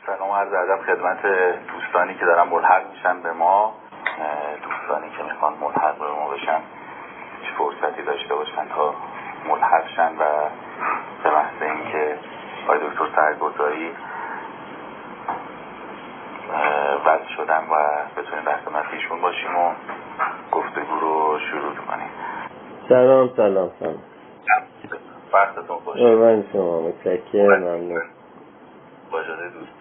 سلام عرض ادب خدمت دوستانی که دارن ملحق میشن به ما، دوستانی که میخوان ملحق به ما بشن چه فرصتی داشته باشن تا ملحق شن و به محض اینکه آقای دکتر سرگزاری وضع شدن و بتونیم در خدمت ایشون باشیم و گفتگو رو شروع کنیم. سلام وقتتون خوش. من شما متشکرم. ممنون. با اجازه دوست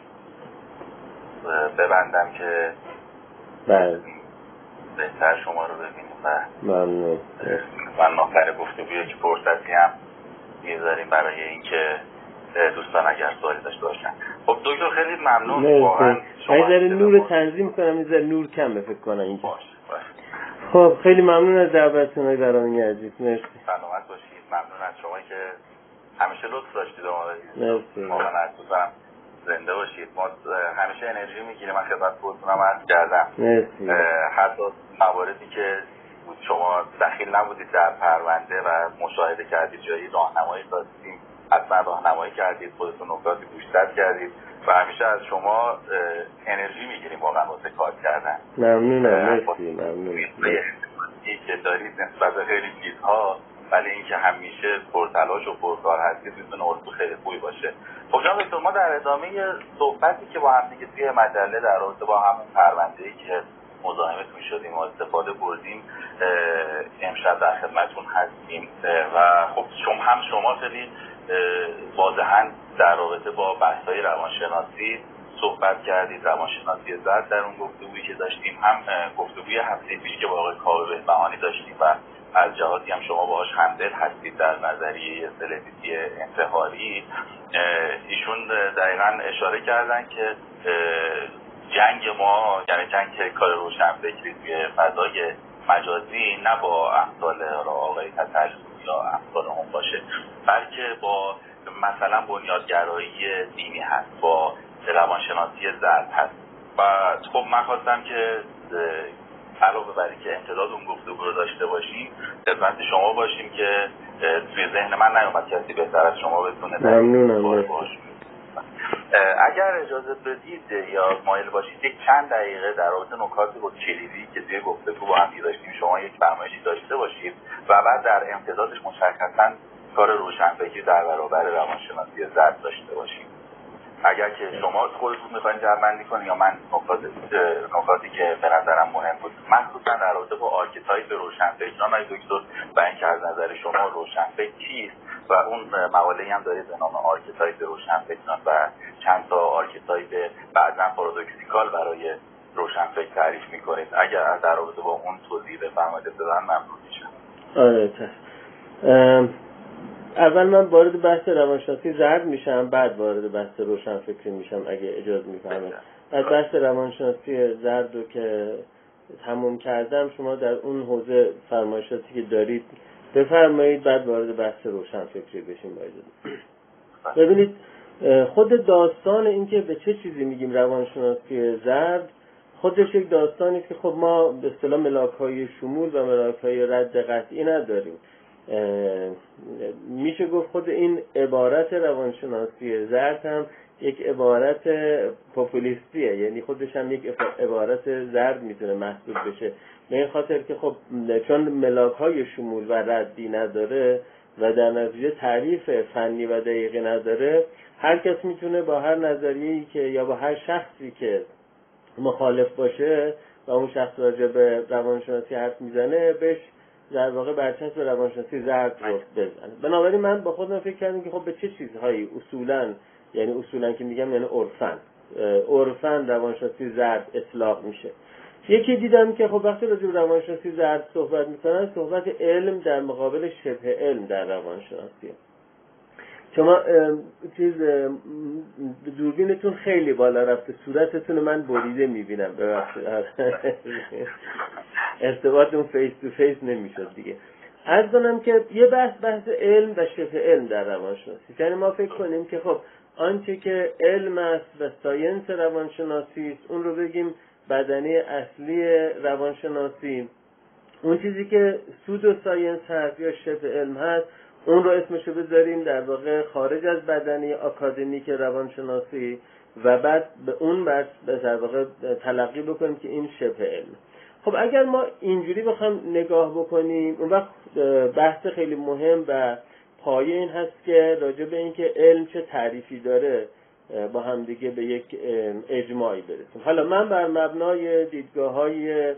ببندم که بله بهتر شما رو ببینیم و ممنون. من آخر گفتگویی که فرصتی هم میذاریم برای اینکه دوستان اگر سوالی داشته باشن. خب دکتر خیلی ممنون واقعا. یه ذره نور تنظیم کنم، یه ذره نور کم فکر کنم اینجا. باشه. خب خیلی ممنون از دعوتتون های برنامه عزیز. مرسی. سلامت باشید. ممنون از شما که همیشه لطف داشتید مرسی. واقعا عزیزم زنده باشید. ما همیشه انرژی میگیریم. من خدمت خودتونم عرض کردم. مرسی. حتی مواردی که شما دخیل نبودید در پرونده و مشاهده کردید جایی راهنمایی دادیم، حتما راهنمایی کردید، خودتون نکاتی گوشزد کردید و همیشه از شما انرژی میگیریم واقعا واسه کار کردن. ممنونم. مرسی. ممنون که دارید نسبت به خیلی چیزها، ولی اینکه همیشه پرتلاش و پرکار هستید میتونه اصول خیلی خوبی باشه. خب جناب دکتر، ما در ادامه صحبتی که با هم دیگه توی مجله در رابطه با همون پرونده‌ای که مزاحمتون شدیم و استفاده بردیم امشب در خدمتتون هستیم و خب شما خیلی واضحاً در رابطه با بحث‌های روانشناسی صحبت کردید، روانشناسی ذات در اون گفتگویی که داشتیم، هم گفتگوی هفته پیش که با آقای کاوه بهبهانی داشتیم و از جهاتی هم شما باهاش همدل هستید در نظریه سلبریتی انتحاری. ایشون دقیقاً اشاره کردن که جنگ ما، یعنی جنگ کار روشنفکری توی فضای مجازی نه با امثال آقای تتلو یا امثال هم باشه، بلکه با مثلا بنیادگرایی دینی هست، با روانشناسی ذات هست. و خب من خواستم که علاوه بر اینکه امتداد اون گفتگو رو داشته باشیم خدمت شما باشیم که توی ذهن من نیومد کسی بهتر از شما بتونه. ممنونم. اگر اجازه بدید یا مایل باشید یک چند دقیقه در رابطه نکات با کلیدی که توی گفتگو با هم داشتیم شما یک فرمایشی داشته باشید و بعد در امتدادش مشخصاً کار روشنفکری در برابر روانشناسی ذات داشته باشیم. اگر که شما خودتون می‌خواید جمع‌بندی کنید یا من نکاتی که به نظرم مهم بود مخصوصا در رابطه با آرکیتایپ روشنفکران های دکتر و اینکه از نظر شما روشنفکر چیست و اون مقاله‌ای هم دارید به نام آرکیتایپ روشنفکران و چند تا آرکیتایپ بعضاً پارادوکسیکال برای روشنفکر تعریف می‌کنید. اگر در رابطه با اون توضیح بفرمایید بدن ممنون میشم. آره اول من وارد بحث روانشناسی زرد میشم، بعد وارد بحث روشنفکری میشم اگه اجازه میفرمایید. بعد بحث روانشناسی زرد رو که تموم کردم شما در اون حوزه فرمایشاتی که دارید بفرمایید، بعد وارد بحث روشنفکری بشیم. ببینید خود داستان این که به چه چیزی میگیم روانشناسی زرد خودش یک داستانی که خب ما به اصطلاح ملاک‌های شمول و ملاک‌های رد قطعی نداریم. میشه گفت خود این عبارت روانشناسی زرد هم یک عبارت پاپولیستیه، یعنی خودش هم یک عبارت زرد میتونه محسوب بشه، به این خاطر که خب چون ملاک‌های شمول و ردی نداره و در نتیجه تعریف فنی و دقیقی نداره، هر کس میتونه با هر نظریه‌ای که یا با هر شخصی که مخالف باشه و اون شخص راجع به روانشناسی حرف میزنه بهش در واقع برچسب روانشناسی زرد رو بزنه. بنابراین من با خودم فکر کردم که خب به چه چیزهایی اصولاً که میگم یعنی عرفاً روانشناسی زرد اطلاق میشه. یکی دیدم که خب وقتی راجع به روانشناسی زرد صحبت میکنن صحبت علم در مقابل شبه علم در روانشناسی. شما دوربینتون خیلی بالا رفته، صورتتون من بریده میبینم، ببخشید ارتباطمون فیس تو فیس نمیشد دیگه. عرض کنم که یه بحث علم و شبه علم در روانشناسی، یعنی ما فکر کنیم که خب آنچه که علم است و ساینس روانشناسی است اون رو بگیم بدنه اصلی روانشناسی، اون چیزی که سودو ساینس هست یا شبه علم هست اون رو اسمشو بذاریم در واقع خارج از بدنه آکادمیک روانشناسی و بعد به اون بس در واقع تلقی بکنیم که این شبه علم. خب اگر ما اینجوری بخوام نگاه بکنیم، اون وقت بحث خیلی مهم و پایه این هست که راجع به این که علم چه تعریفی داره با هم دیگه به یک اجماعی برسیم. حالا من بر مبنای دیدگاه‌های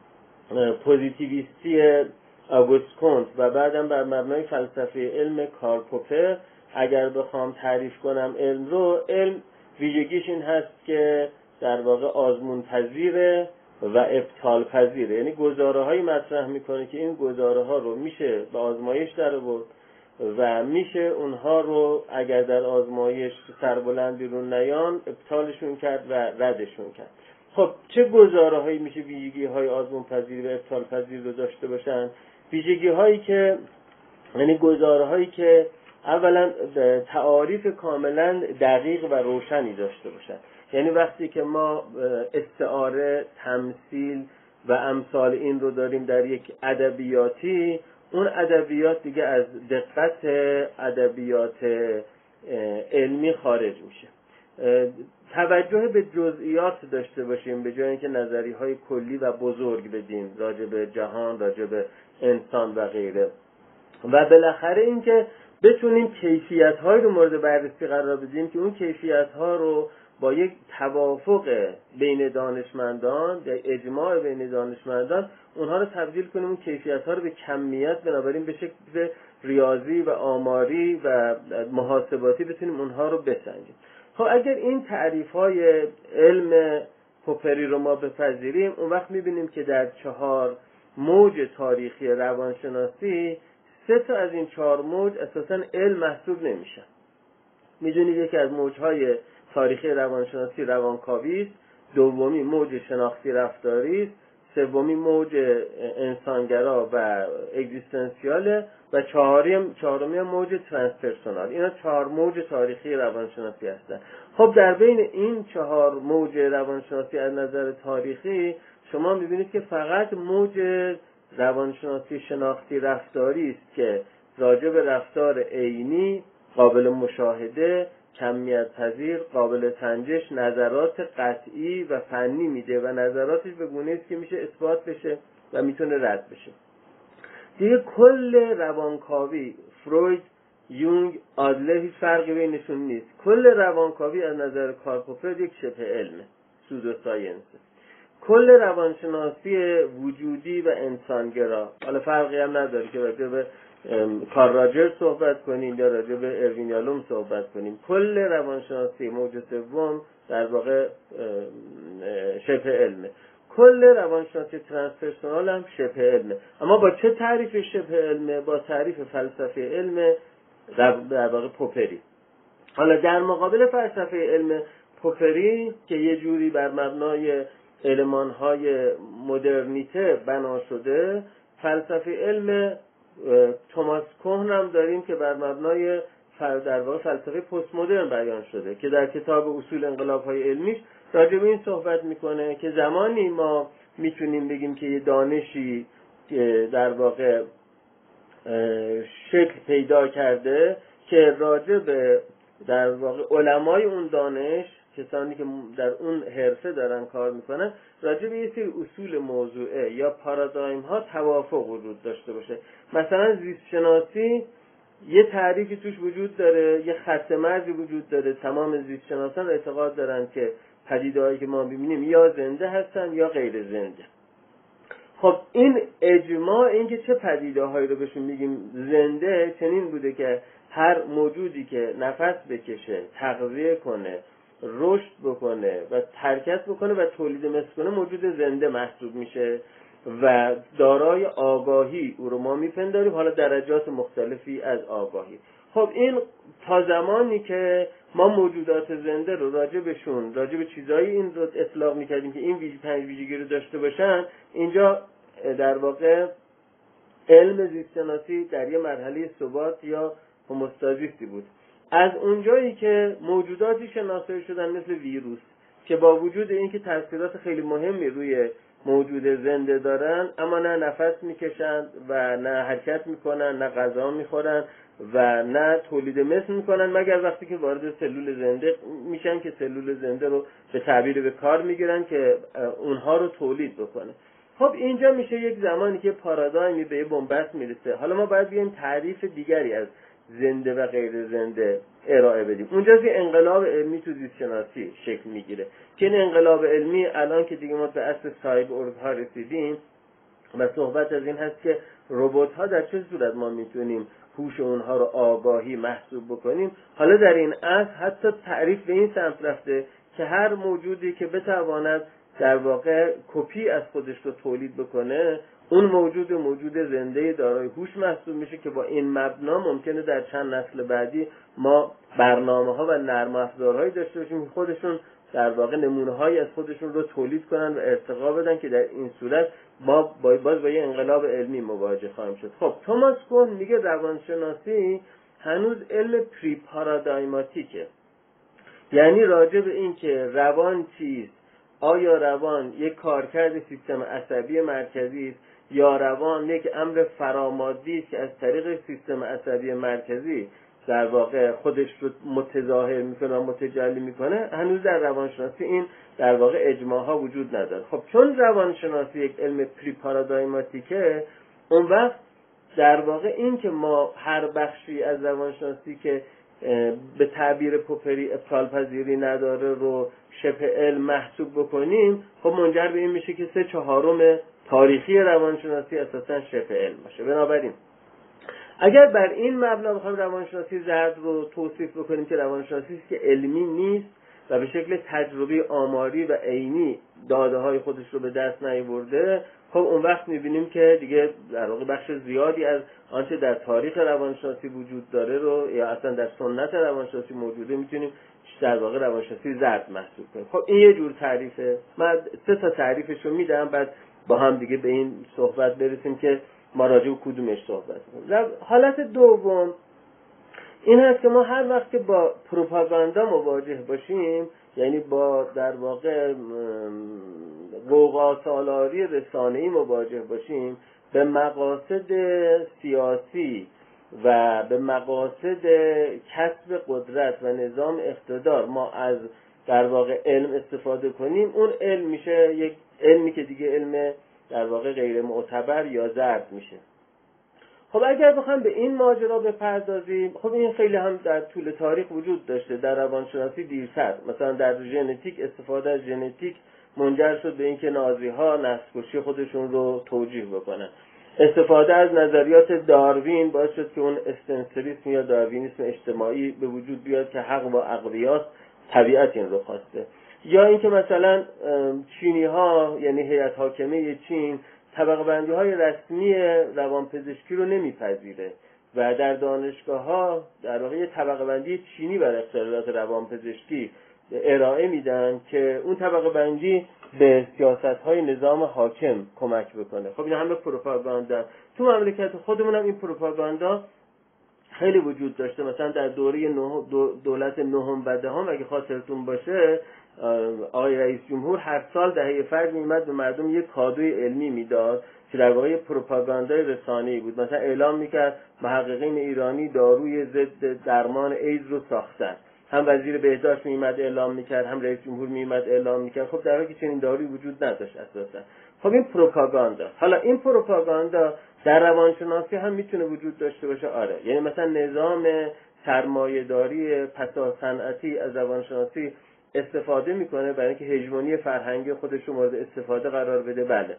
پوزیتیویستی آگوست کونت و بعدم بر مبنای فلسفه علم کارل پوپر اگر بخوام تعریف کنم علم رو، علم ویژگیش این هست که در واقع آزمون پذیره و ابطال پذیره، یعنی گزاره‌هایی مطرح میکنه که این گزاره‌ها رو میشه به آزمایش در آورد و میشه اونها رو اگر در آزمایش سربلند بیرون نیان ابطالشون کرد و ردشون کرد. خب چه گزاره‌هایی میشه ویژگی‌های آزمون پذیر و ابطال پذیر رو داشته باشن؟ ویژگی‌هایی که یعنی گزاره‌هایی که اولا تعاریف کاملا دقیق و روشنی داشته باشن. یعنی وقتی که ما استعاره، تمثیل و امثال این رو داریم در یک ادبیاتی، اون ادبیات دیگه از دقت ادبیات علمی خارج میشه. توجه به جزئیات داشته باشیم به جای اینکه نظریه‌های کلی و بزرگ بدیم راجع به جهان، راجع به انسان و غیره. و بالاخره اینکه بتونیم کیفیت‌های رو مورد بررسی قرار بدیم که اون کیفیت‌ها رو با یک توافق بین دانشمندان، یک اجماع بین دانشمندان، اونها رو تبدیل کنیم اون کیفیت‌ها رو به کمیت، بنابراین به شکل ریاضی و آماری و محاسباتی بتونیم اونها رو بسنجیم. خب اگر این تعریف‌های علم پوپری رو ما بپذیریم، اون وقت می‌بینیم که در 4 موج تاریخی روانشناسی 3 تا از این 4 موج اساساً علم محسوب نمیشن. می‌دونید یکی از موج‌های تاریخی روانشناسی روانکاوی است، دومی موج شناختی رفتاری است، سومی موج انسانگرا و اگزیستانسیال و چهارمی موج ترانسپرسونال. اینا 4 موج تاریخی روانشناسی هستند. خب در بین این 4 موج روانشناسی از نظر تاریخی شما می‌بینید که فقط موج روانشناسی شناختی رفتاری است که راجع به رفتار عینی، قابل مشاهده، کمیت پذیر، قابل سنجش، نظرات قطعی و فنی میده و نظراتش به گونه‌ای است که میشه اثبات بشه و میتونه رد بشه. دیگه کل روانکاوی، فروید، یونگ، آدلر هیچ فرقی بینشون نیست. کل روانکاوی از نظر کارل پوپر یک شبه علمه، سودو ساینس. کل روانشناسی وجودی و انسانگرا، حالا فرقی هم نداره که راجع به کارل راجرز صحبت کنیم یا راجع به اروین یالوم صحبت کنیم، کل روانشناسی موج سوم در واقع شبه علمه. کل روانشناسی ترانسپرسونال هم شبه علمه. اما با چه تعریف شبه علمه؟ با تعریف فلسفه علم در واقع پوپری. حالا در مقابل فلسفه علم پوپری که یه جوری بر مبنای المان‌های مدرنیته بنا شده، فلسفه علم توماس کوهن هم داریم که بر مبنای در واقع فلسفه پست مدرن بیان شده که در کتاب اصول انقلاب‌های علمیش راجع به این صحبت میکنه که زمانی ما میتونیم بگیم که یه دانشی در واقع شکل پیدا کرده که راجع به در واقع علمای اون دانش، کسانی که در اون حرفه دارن کار میکنن، راجع به یه سری اصول موضوعه یا پارادایم ها توافق وجود داشته باشه. مثلا زیست شناسی یه تعریفی توش وجود داره، یه خط مرزی وجود داره. تمام زیست شناسان اعتقاد دارن که پدیده‌هایی که ما ببینیم یا زنده هستن یا غیر زنده. خب این اجماع این که چه پدیده‌هایی رو بهشون میگیم زنده چنین بوده که هر موجودی که نفس بکشه، تغذیه کنه، رشد بکنه و حرکت بکنه و تولید مثل کنه موجود زنده محسوب میشه و دارای آگاهی او رو ما میپنداریم، حالا درجات مختلفی از آگاهی. خب این تا زمانی که ما موجودات زنده رو راجع به چیزایی این رو اطلاق میکردیم که این 5 ویژگی رو داشته باشن، اینجا در واقع علم زیستشناسی در یه مرحله ثبات یا هوموستازیستی بود. از اونجایی که موجوداتی شناسایی شدن مثل ویروس که با وجود اینکه تاثیرات خیلی مهمی روی موجود زنده دارن، اما نه نفس میکشن و نه حرکت میکنن، نه غذا میخورن و نه تولید مثل میکنن مگر وقتی که وارد سلول زنده میشن که سلول زنده رو به تعبیر به کار میگیرن که اونها رو تولید بکنه. خب اینجا میشه یک زمانی که پارادایمی به بنبست میرسه. حالا ما باید بیایم تعریف دیگری از زنده و غیر زنده ارائه بدیم. اونجا یه انقلاب علمی تو زیست شناسی شکل میگیره که این انقلاب علمی الان که دیگه ما به اصل سایبورگ ها رسیدیم و صحبت از این هست که ربات ها در چه صورت ما میتونیم هوش اونها رو آگاهی محسوب بکنیم. حالا در این اصل حتی تعریف به این سمت رفته که هر موجودی که بتواند در واقع کپی از خودش رو تولید بکنه اون موجود زنده دارای هوش محسوب میشه که با این مبنا ممکنه در چند نسل بعدی ما برنامه‌ها و نرم افزارهایی داشته باشیم که خودشون در واقع نمونه‌هایی از خودشون رو تولید کنن و ارتقا بدن که در این صورت ما باز با یه انقلاب علمی مواجه خواهیم شد. خب توماس کون میگه روانشناسی هنوز علم پری پارادایماتیکه، یعنی راجع به این که روان چیست، آیا روان یک کارکرد سیستم عصبی مرکزی است یا روان یک امر فرامادی است که از طریق سیستم عصبی مرکزی در واقع خودش رو متظاهر میکنه و متجلی میکنه، هنوز در روانشناسی این در واقع اجماعها وجود نداره. خب چون روانشناسی یک علم پری پارادایماتیکه، اون وقت در واقع این که ما هر بخشی از روانشناسی که به تعبیر پوپری ابطال پذیری نداره رو شبه علم محسوب بکنیم، خب منجر به این میشه که 3/4 تاریخی روانشناسی اساسا شبه علم باشه. بنابراین اگر بر این مبنا بخوایم روانشناسی زرد رو توصیف بکنیم که روانشناسی است که علمی نیست و به شکل تجربی آماری و عینی داده های خودش رو به دست نیاورده، خب اون وقت میبینیم که دیگه در واقع بخش زیادی از آنچه در تاریخ روانشناسی وجود داره رو یا اصلا در سنت روانشناسی موجوده میتونیم در واقع روانشناسی زرد محسوب کنیم. خب این یه جور تعریفه. من 3 تا تعریفش رو میدم، بعد با هم دیگه به این صحبت برسیم که ما راجع به کدومش صحبت کنیم. حالت دوم این هست که ما هر وقت که با پروپاگاندا مواجه باشیم، یعنی با در واقع غوغا سالاری رسانه‌ای مواجه باشیم، به مقاصد سیاسی و به مقاصد کسب قدرت و نظام اقتدار ما از در واقع علم استفاده کنیم، اون علم میشه یک علمی که دیگه علم در واقع غیر معتبر یا زرد میشه. خب اگر بخوام به این ماجرا بپردازیم، خب این خیلی هم در طول تاریخ وجود داشته. در روانشناسی دیرتر، مثلا در ژنتیک، استفاده از ژنتیک منجر شد به اینکه نازی‌ها نسل‌کشی خودشون رو توجیه بکنن. استفاده از نظریات داروین باعث شد که اون استنسریسم یا داروینیسم اجتماعی به وجود بیاد که حق با عقلیاست، طبیعت این رو خواسته. یا اینکه مثلا چینی‌ها، یعنی هیئت حاکمه چین، طبقه بندی های رسمی روانپزشکی رو نمیپذیره و در دانشگاه‌ها در واقع یه طبقه بندی چینی بر اختلالات روانپزشکی ارائه میدن که اون طبقه بندی به سیاست‌های نظام حاکم کمک بکنه. خب این همه پروپاگاندا. تو مملکت خودمون هم این پروپاگاندا خیلی وجود داشته. مثلا در دوره دولت نهم و دهم اگه خاطرتون باشه، آقای رئیس جمهور هر سال دهه فجر می‌اومد به مردم یک کادوی علمی میداد که در واقع پروپاگاندای رسانه‌ای بود. مثلا اعلام میکرد محققین ایرانی داروی ضد درمان ایدز رو ساختن. هم وزیر بهداشت می‌اومد اعلام میکرد، هم رئیس جمهور می‌اومد اعلام میکرد. خب در حالی که چنین دارویی وجود نداشت اساسا. خب این پروپاگاندا. حالا این پروپاگاندا در روانشناسی هم میتونه وجود داشته باشه. آره، یعنی مثلا نظام سرمایه‌داری پسا صنعتی از روانشناسی استفاده میکنه برای اینکه هژمونی فرهنگی خودش رو مورد استفاده قرار بده. بله.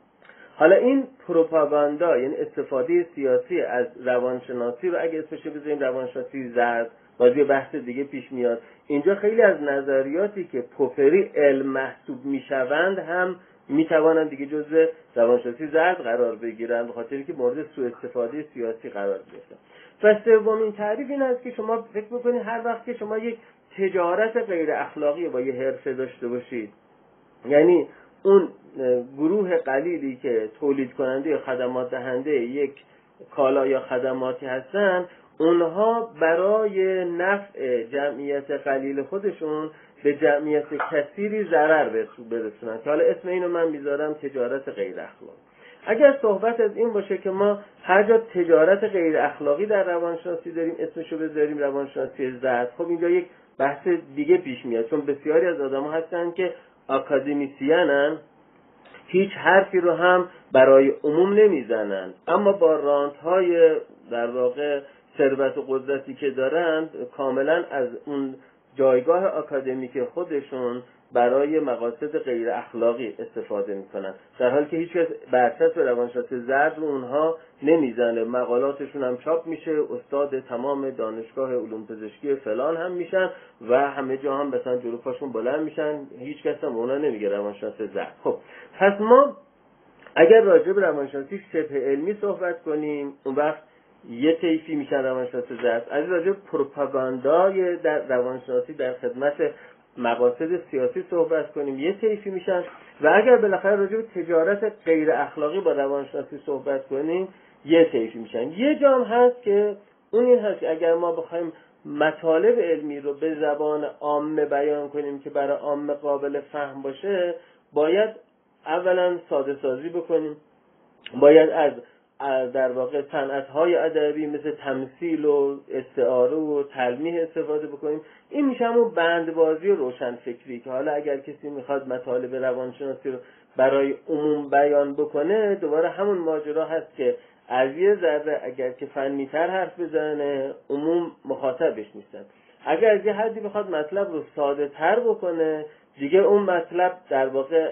حالا این پروپاگاندا، یعنی استفاده سیاسی از روانشناسی رو اگه اسمش بذاریم روانشناسی زرد، باز یه بحث دیگه پیش میاد. اینجا خیلی از نظریاتی که پوپری علم محسوب میشوند هم میتوانند دیگه جزء روانشناسی زرد قرار بگیرن، به خاطری که مورد سوء استفاده سیاسی قرار گرفتن. و سومین تعریف این است که شما فکر بکنید هر وقت که شما یک تجارت غیر اخلاقی با یه حرفه داشته باشید، یعنی اون گروه قلیلی که تولید کننده یا خدمات دهنده یک کالا یا خدماتی هستن، اونها برای نفع جمعیت قلیل خودشون به جمعیت کثیری ضرر برسونن که حالا اسم اینو من میذارم تجارت غیر اخلاقی. اگر صحبت از این باشه که ما هر جا تجارت غیر اخلاقی در روانشناسی داریم اسمشو بذاریم روانشناسی زرد، خب اینجا یک بحث دیگه پیش میاد، چون بسیاری از آدم‌ها هستن که آکادمیسیانن، هیچ حرفی رو هم برای عموم نمیزنن، اما با رانت‌های در واقع ثروت و قدرتی که دارند کاملا از اون جایگاه آکادمیک خودشون برای مقاصد غیر اخلاقی استفاده میکنن، در حالی که هیچ کس برچسب روانشناسی زرد رو اونها نمیزنه. مقالاتشون هم چاپ میشه، استاد تمام دانشگاه علوم پزشکی فلان هم میشن و همه جا هم مثلا جلو پاشون بلند میشن، هیچ کس هم اونا نمیگه روانشناس زرد. خب پس ما اگر راجع به روانشناسی شبه علمی صحبت کنیم اون وقت یه طیفی میشن روانشناس زرد. از راجع به پروپاگاندای در روانشناسی در خدمت مقاصد سیاسی صحبت کنیم یه طیفی میشن، و اگر بالاخره راجع به تجارت غیر اخلاقی با روانشناسی صحبت کنیم یه طیفی میشن. یه جام هست که اون این هست که اگر ما بخوایم مطالب علمی رو به زبان عامه بیان کنیم که برای عامه قابل فهم باشه، باید اولا ساده سازی بکنیم، باید از در واقع صنعت‌های ادبی مثل تمثیل و استعاره و تلمیح استفاده بکنیم. این میشه همون بندبازی و روشنفکری که حالا اگر کسی میخواد مطالب روانشناسی رو برای عموم بیان بکنه دوباره همون ماجرا هست که از یه ذره اگر که فنی‌تر حرف بزنه عموم مخاطبش نیستن، اگر از یه حدی بخواد مطلب رو ساده تر بکنه دیگه اون مطلب در واقع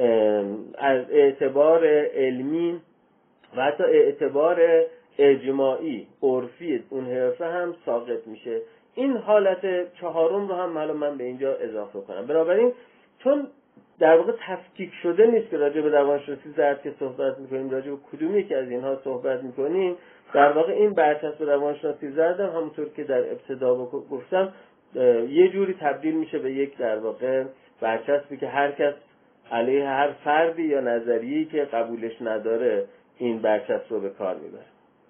از اعتبار علمی و حتی اعتبار اجتماعی عرفی اون حرفه هم ساقط میشه. این حالت چهارم رو هم حالا من به اینجا اضافه کنم. بنابراین چون در واقع تفکیک شده نیست که راجع به روانشناسی زرد که صحبت میکنیم راجع به کدومی که از اینها صحبت میکنیم، در واقع این برچسب روانشناسی زرد هم همونطور که در ابتدا گفتم یه جوری تبدیل میشه به یک در واقع برچسبی که هر کس علیه هر فردی یا نظریه‌ای که قبولش نداره این برچسب رو به کار میبره.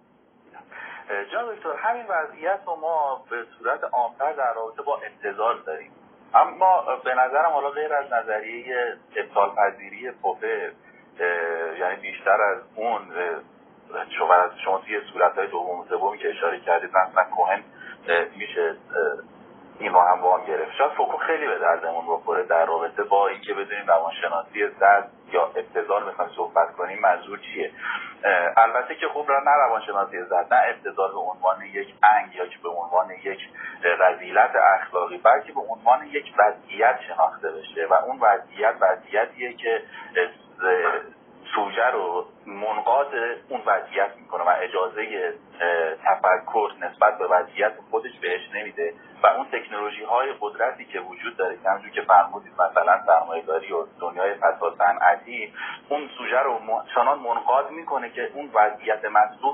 جناب دکتر همین وضعیت رو ما به صورت عام‌تر در رابطه با ابتذال داریم، اما به نظرم حالا غیر از نظریه ابطال پذیری پوپر، یعنی بیشتر از اون شما توی صورت‌های دوم و سومی که اشاره کردید مثلا کوهن میشه این رو هم وام گرفت. شاید فوکو خیلی به دردمون بخوره در رابطه با اینکه بدونیم روانشناسی زرد یا ابتذال بخوایم صحبت کنیم منظور چیه. البته که خوب نه روانشناسی زرد، نه ابتذال به عنوان یک انگ یا که به عنوان یک رذیلت اخلاقی، بلکه به عنوان یک وضعیت شناخته بشه و اون وضعیتیه که سوژه رو منقاد اون وضعیت میکنه و اجازه تفکر نسبت به وضعیت خودش بهش نمیده و اون تکنولوژی های قدرتی که وجود داره که همونجور که فرمودید مثلا سرمایه‌داری و دنیای فساد صنعتی اون سوژه رو چنان منقاد میکنه که اون وضعیت مطلوب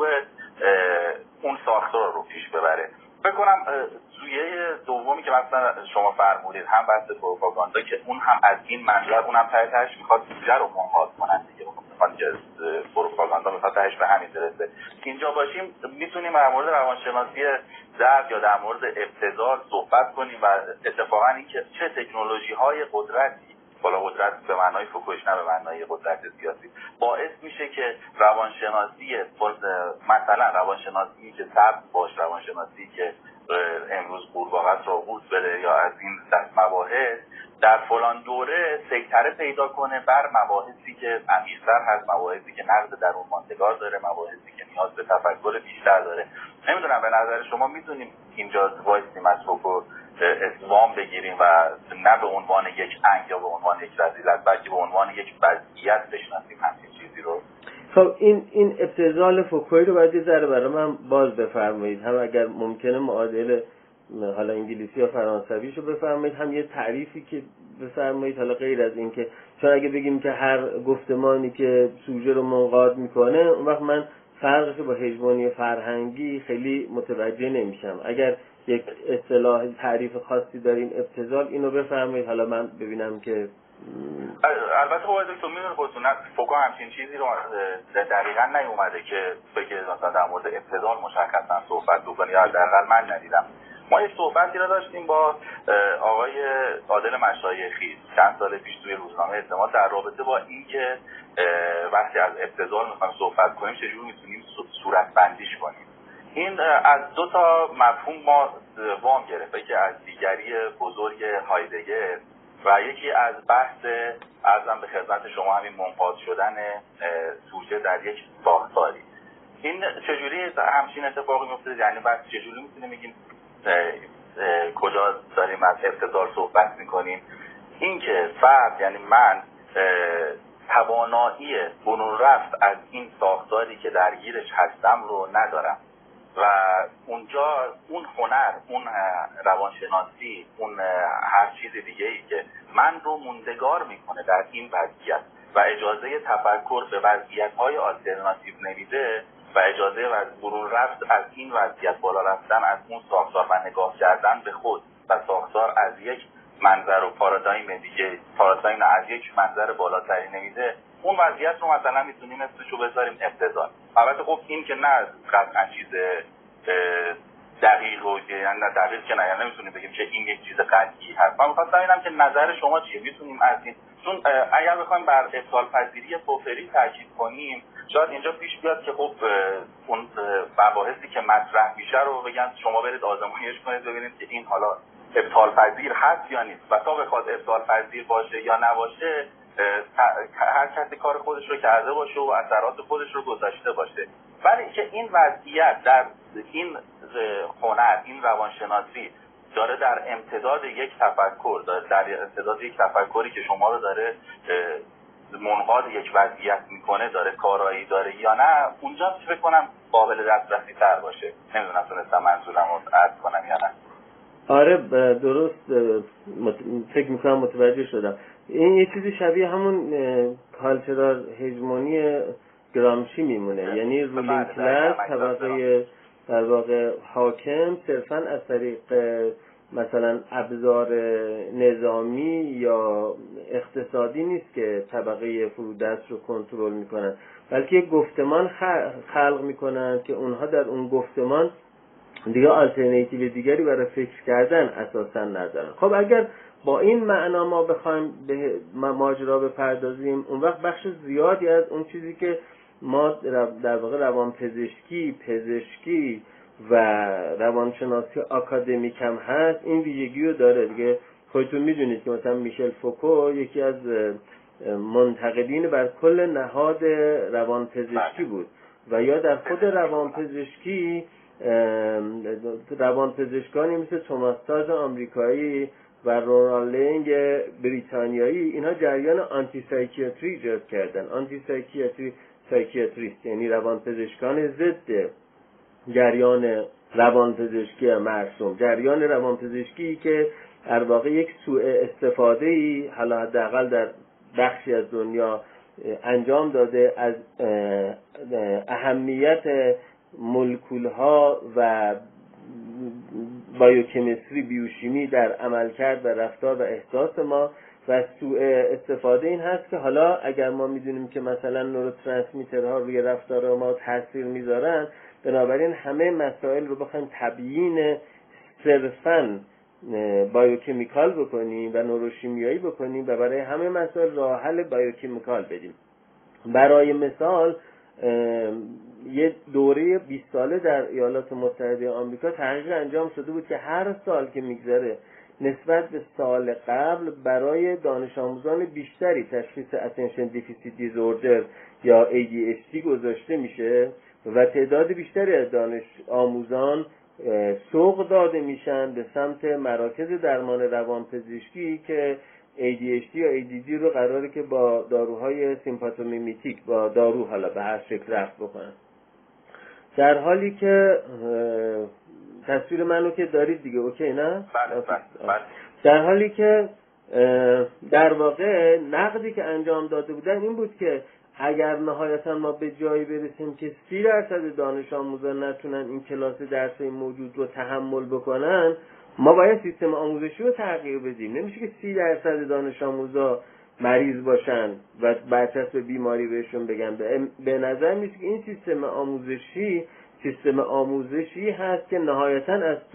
اون ساختار رو پیش ببره. فکر کنم سویه دومی که مثلا شما فرمودید هم بحث پروپاگاندا که اون هم از این منظر اون هم تهش میخواد سوژه رو منقاد کنن دیگه، میخواد که پروپاگاندا میخواد تهش به همین برسه. اینجا باشیم میتونیم در مورد روانشناسی زرد یا در مورد ابتذال صحبت کنیم و اتفاقا این که چه تکنولوژی های قدرتی، بالا قدرت به معنای فوکویش نه به معنای قدرت سیاسی، باعث میشه که روانشناسی مثلا روانشناسی که ثبت باش، روانشناسی که امروز قورباغه را قورت بده یا از این دست مباحث در فلان دوره سیطره پیدا کنه بر مباحثی که عمیق‌تر هست، مباحثی که نقد درون ماندگار داره، مباحثی که نیاز به تفکر بیشتر داره. نمیدونم به نظر شما میتونیم اینجا وایسیم از فوکو اسوام بگیریم و نه به عنوان یک انگ یا به عنوان یک رذیلت بلکه به عنوان یک وضعیت بشناسیم همین چیزی رو؟ خب این ابتذال فوکویی رو باید یه ذره برای من باز بفرمایید، هم اگر ممکنه معادل حالا انگلیسی یا فرانسویشو بفرمایید، هم یه تعریفی که بفرمایید، حالا غیر از این که چون اگه بگیم که هر گفتمانی که سوژه رو منقاد میکنه اون وقت من فرقش با هژمونی فرهنگی خیلی متوجه نمیشم. اگر یک اصطلاح تعریف خاصی داریم ابتذال اینو بفرمایید، حالا من ببینم که البته خب دکتر میدونه خودتون فوکو همچین چیزی رو دقیقاً نیومده که بگه مثلا در مورد ابتذال مشخصا صحبت بکنه، یا حداقل من ندیدم. ما یک صحبتی رو داشتیم با آقای عادل مشایخی چند سال پیش توی روزنامه اعتماد در رابطه با اینکه وقتی از ابتذال میخوایم صحبت کنیم چجوری میتونیم صورت بندیش کنیم. این از دو تا مفهوم ما وام گرفته که از دیگری بزرگ هایدگر و یکی از بحث ارزم به خدمت شما همین منقاد شدن سوژه در یک ساختاری. این چجوری همچین اتفاقی میفته؟ یعنی بس چجوری میتونیم بگیم کجا داریم از ابتذال صحبت میکنیم؟ این که فرد یعنی من توانایی برون رفت از این ساختاری که درگیرش هستم رو ندارم و اونجا اون هنر، اون روانشناسی، اون هر چیز دیگه ای که من رو موندگار میکنه در این وضعیت و اجازه تفکر به وضعیت‌های آلترناتیو نمیده و اجازه برون رفت از این وضعیت، بالا رفتن از اون ساختار و نگاه کردن به خود و ساختار از یک منظر و پارادایم دیگه، پارادایم از یک منظر بالاتری نمیده، اون وضعیت رو مثلا میتونیم اسمشو بذاریم ابتذال. البته خب این که نه قطعا چیز دقیق و یعنی نه دقیق که نه، یعنی نمیتونیم بگیم که این یک چیز قطعی هست. من می‌خواستم ببینم که نظر شما چیه؟ میتونیم از این، چون اگر بخوایم بر ابطال پذیری فوفری تاکید کنیم شاید اینجا پیش بیاد که خب اون مباحثی که مطرح میشه رو بگن شما برید آزمایش کنید ببینید که این حالا ابطال پذیر هست یا نیست و تا بخواد ابطال پذیر باشه یا نباشه هر کسی کار خودش رو کرده باشه و اثرات خودش رو گذاشته باشه. ولی که این وضعیت در این هنر، این روانشناسی داره در امتداد یک تفکر، در امتداد یک تفکری که شما رو داره منقاد یک وضعیت میکنه، داره کارایی داره یا نه، اونجا فکر کنم قابل دسترسی تر باشه. نمیدونم تونستم منظورم رو عرض کنم یا نه. آره درست، فکر میکنم متوجه شدم. این یه چیزی شبیه همون کالچرال هژمونی گرامشی میمونه، یعنی رولینگ کلاس، طبقه در واقع حاکم صرفا از طریق مثلا ابزار نظامی یا اقتصادی نیست که طبقه فرودست رو کنترل میکنن، بلکه یک گفتمان خلق میکنن که اونها در اون گفتمان دیگه آلترناتیو دیگری برای فکر کردن اساسا ندارن. خب اگر با این معنا ما بخوایم به ماجرا بپردازیم، اون وقت بخش زیادی از اون چیزی که ما در واقع روانپزشکی، پزشکی و روانشناسی آکادمیک هم هست این ویژگی رو داره دیگه. خودتون میدونید که مثلا میشل فوکو یکی از منتقدین بر کل نهاد روانپزشکی بود و یا در خود روانپزشکی روانپزشکانی مثل توماس ساز آمریکایی و رونالد لنگ بریتانیایی اینها جریان آنتی سایکیاتری ایجاد کردن. آنتی سایکیاتریست یعنی روانپزشکان ضد جریان روانپزشکی مرسوم، جریان روانپزشکی که در واقع یک سوء استفاده‌ای حالا حداقل در بخشی از دنیا انجام داده از اهمیت مولکول‌ها و بایوکیمستری، بیوشیمی در عملکرد و رفتار و احساس ما و سوء استفاده این هست که حالا اگر ما میدونیم که مثلا نوروترانسمیترها روی رفتار ما تاثیر میذارن، بنابراین همه مسائل رو بخوایم تبیین صرفاً بایوکیمیکال بکنیم و نوروشیمیایی بکنیم و برای همه مسائل راه حل بایوکیمیکال بدیم. برای مثال یه دوره 20 ساله در ایالات متحده آمریکا تحقیق انجام شده بود که هر سال که میگذره نسبت به سال قبل برای دانش آموزان بیشتری تشخیص اتنشن دیفیسیت دیزوردر یا ADHD گذاشته میشه و تعداد بیشتری از دانش آموزان سوق داده میشن به سمت مراکز درمان روانپزشکی که ADHD یا ADD رو قراره که با داروهای سیمپاتومیمیتیک، با دارو حالا به هر شکل رفع بکنن. در حالی که تصویر منو که دارید دیگه، اوکی نه؟ بله. در حالی که در واقع نقدی که انجام داده بودن این بود که اگر نهایتا ما به جایی برسیم که 30% دانش آموزان نتونن این کلاس درسی موجود رو تحمل بکنن، ما باید سیستم آموزشی رو تغییر بدیم. نمیشه که 30% دانش آموزا مریض باشن و برچسب بیماری بهشون بگن. به نظر میاد که این سیستم آموزشی هست که نهایتا از توش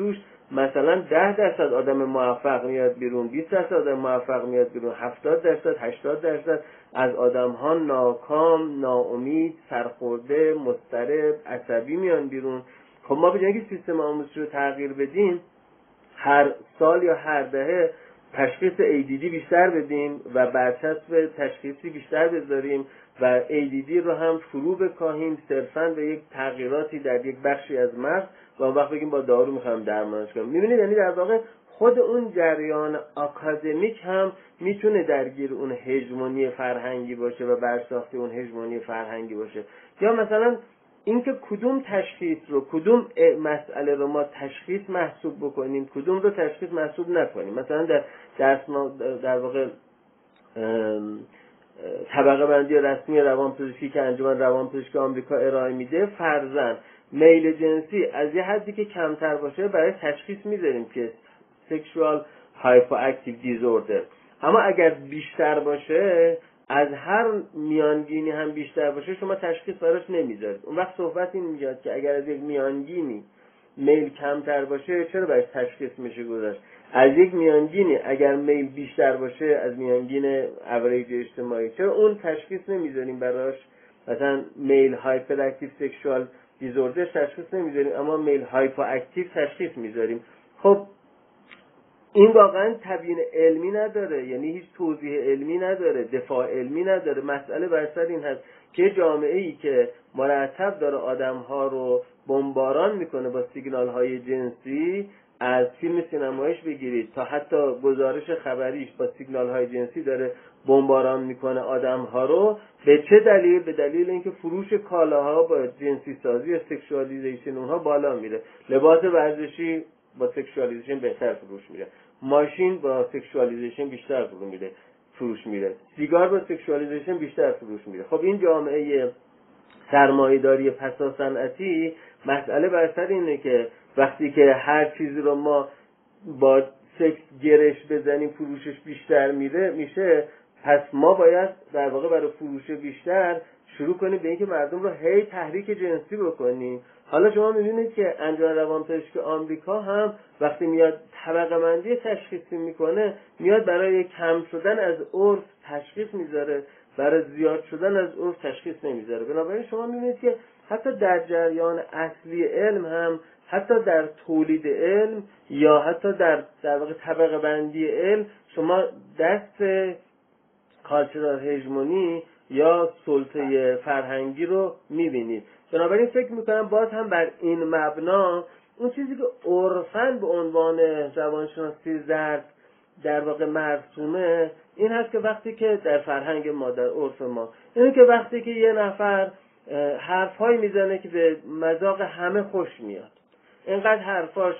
مثلا 10% آدم موفق میاد بیرون، 20% آدم موفق میاد بیرون، 70%، 80% از آدم ها ناکام، ناامید، سرخورده، مضطرب، عصبی میان بیرون. خب ما به جای اینکه سیستم آموزشی رو تغییر بدیم، هر سال یا هر دهه تشخیص ADD بیشتر بدیم و برچسب تشخیصی بیشتر بذاریم و ADD رو هم فرو بکاهیم صرفاً به یک تغییراتی در یک بخشی از مغز و اون وقت بگیم با دارو میخوایم درمانش کنیم. میبینید یعنی در واقع خود اون جریان آکادمیک هم میتونه درگیر اون هژمونی فرهنگی باشه و برساخت اون هژمونی فرهنگی باشه. یا مثلا اینکه کدوم تشخیص رو، کدوم مسئله رو ما تشخیص محسوب بکنیم، کدوم رو تشخیص محسوب نکنیم. مثلا در واقع طبقه بندی رسمی روانپزشکی که انجمن روانپزشکی آمریکا ارائه میده، فرضاً میل جنسی از یه حدی که کمتر باشه برای تشخیص میذاریم که sexual hypoactive disorder، اما اگر بیشتر باشه، از هر میانگینی هم بیشتر باشه، شما تشخیص براش نمیذارید. اون وقت صحبت این میاد که اگر از یک میانگینی میل کمتر باشه چرا براش تشخیص میشه گذاشت؟ از یک میانگینی اگر میل بیشتر باشه، از میانگین اوریج اجتماعی، چرا اون تشخیص نمیذاریم براش؟ مثلا میل هایپر اکتیو سکشوال دیزوردر تشخیص نمیذاریم، اما میل هایپو اکتیو تشخیص میذاریم. خب این واقعا تبیین علمی نداره، یعنی هیچ توضیح علمی نداره، دفاع علمی نداره. مسئله بر سر این هست که جامعه‌ای که مرتب داره آدم‌ها رو بمباران میکنه با سیگنال‌های جنسی، از فیلم سینماییش بگیرید تا حتی گزارش خبریش با سیگنال‌های جنسی داره بمباران میکنه آدم‌ها رو، به چه دلیل؟ به دلیل اینکه فروش کالاها با جنسی سازی یا سکشوالیزیشن اونها بالا میره. لباس ورزشی با سکشوالیزیشن بهتر فروش میره، ماشین با سکشوالیزیشن بیشتر فروش میره، سیگار با سکشوالیزیشن بیشتر فروش میره. خب این جامعه سرمایه‌داری پسا صنعتی، مسئله بر سر اینه که وقتی که هر چیزی رو ما با سکس گرش بزنیم فروشش بیشتر میشه، پس ما باید در واقع برای فروش بیشتر شروع کنیم به اینکه مردم رو هی تحریک جنسی بکنیم. حالا شما می‌بینید که انجمن روانپزشکی آمریکا هم وقتی میاد طبقه بندی تشخیصی میکنه، میاد برای کم شدن از عرف تشخیص میذاره، برای زیاد شدن از عرف تشخیص نمیذاره. بنابراین شما می‌بینید که حتی در جریان اصلی علم هم، حتی در تولید علم یا حتی در واقع طبقه بندی علم، شما دست کالچرال هژمونی یا سلطه فرهنگی رو میبینید. بنابراین فکر میکنم باز هم بر این مبنا اون چیزی که عرفاً به عنوان روانشناسی زرد در واقع مرسومه این هست که وقتی که در فرهنگ ما، در عرف ما، اینه که وقتی که یه نفر حرفایی میزنه که به مذاق همه خوش میاد، اینقدر حرفاش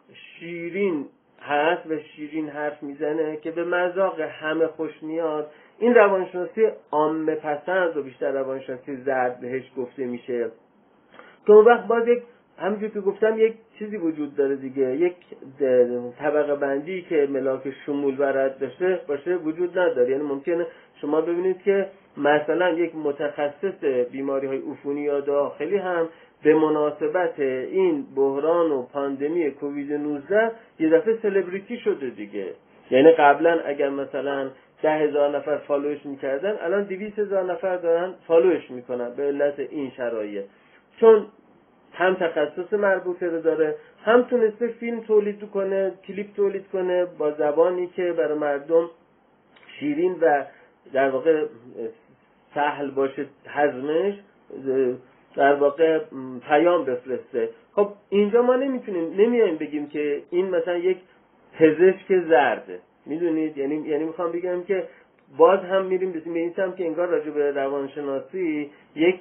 شیرین هست و شیرین حرف میزنه که به مذاق همه خوش میاد، این روانشناسی عامه پسند و بیشتر روانشناسی زرد بهش گفته میشه. که اون وقت باز یک، همونجور که گفتم، یک چیزی وجود داره دیگه، یک طبقه بندی که ملاک شمول برد داشته باشه وجود نداره. یعنی ممکنه شما ببینید که مثلا یک متخصص بیماری های عفونی یا داخلی هم به مناسبت این بحران و پاندمی کووید 19 یه دفعه سلبریتی شده دیگه. یعنی قبلا اگر مثلا 10,000 نفر فالوش میکردن، الان 200,000 نفر دارن فالوش میکنن به علت این شرایط، چون هم تخصص مربوطه رو داره، هم تونسته فیلم تولید کنه، کلیپ تولید کنه با زبانی که برای مردم شیرین و در واقع سهل باشه هضمش، در واقع پیام بفرسته. خب اینجا ما نمیایم بگیم که این مثلا یک پزشک زرده، میدونید، یعنی میخوام بگم که باز هم میریم به این سمت که انگار راجع به روانشناسی یک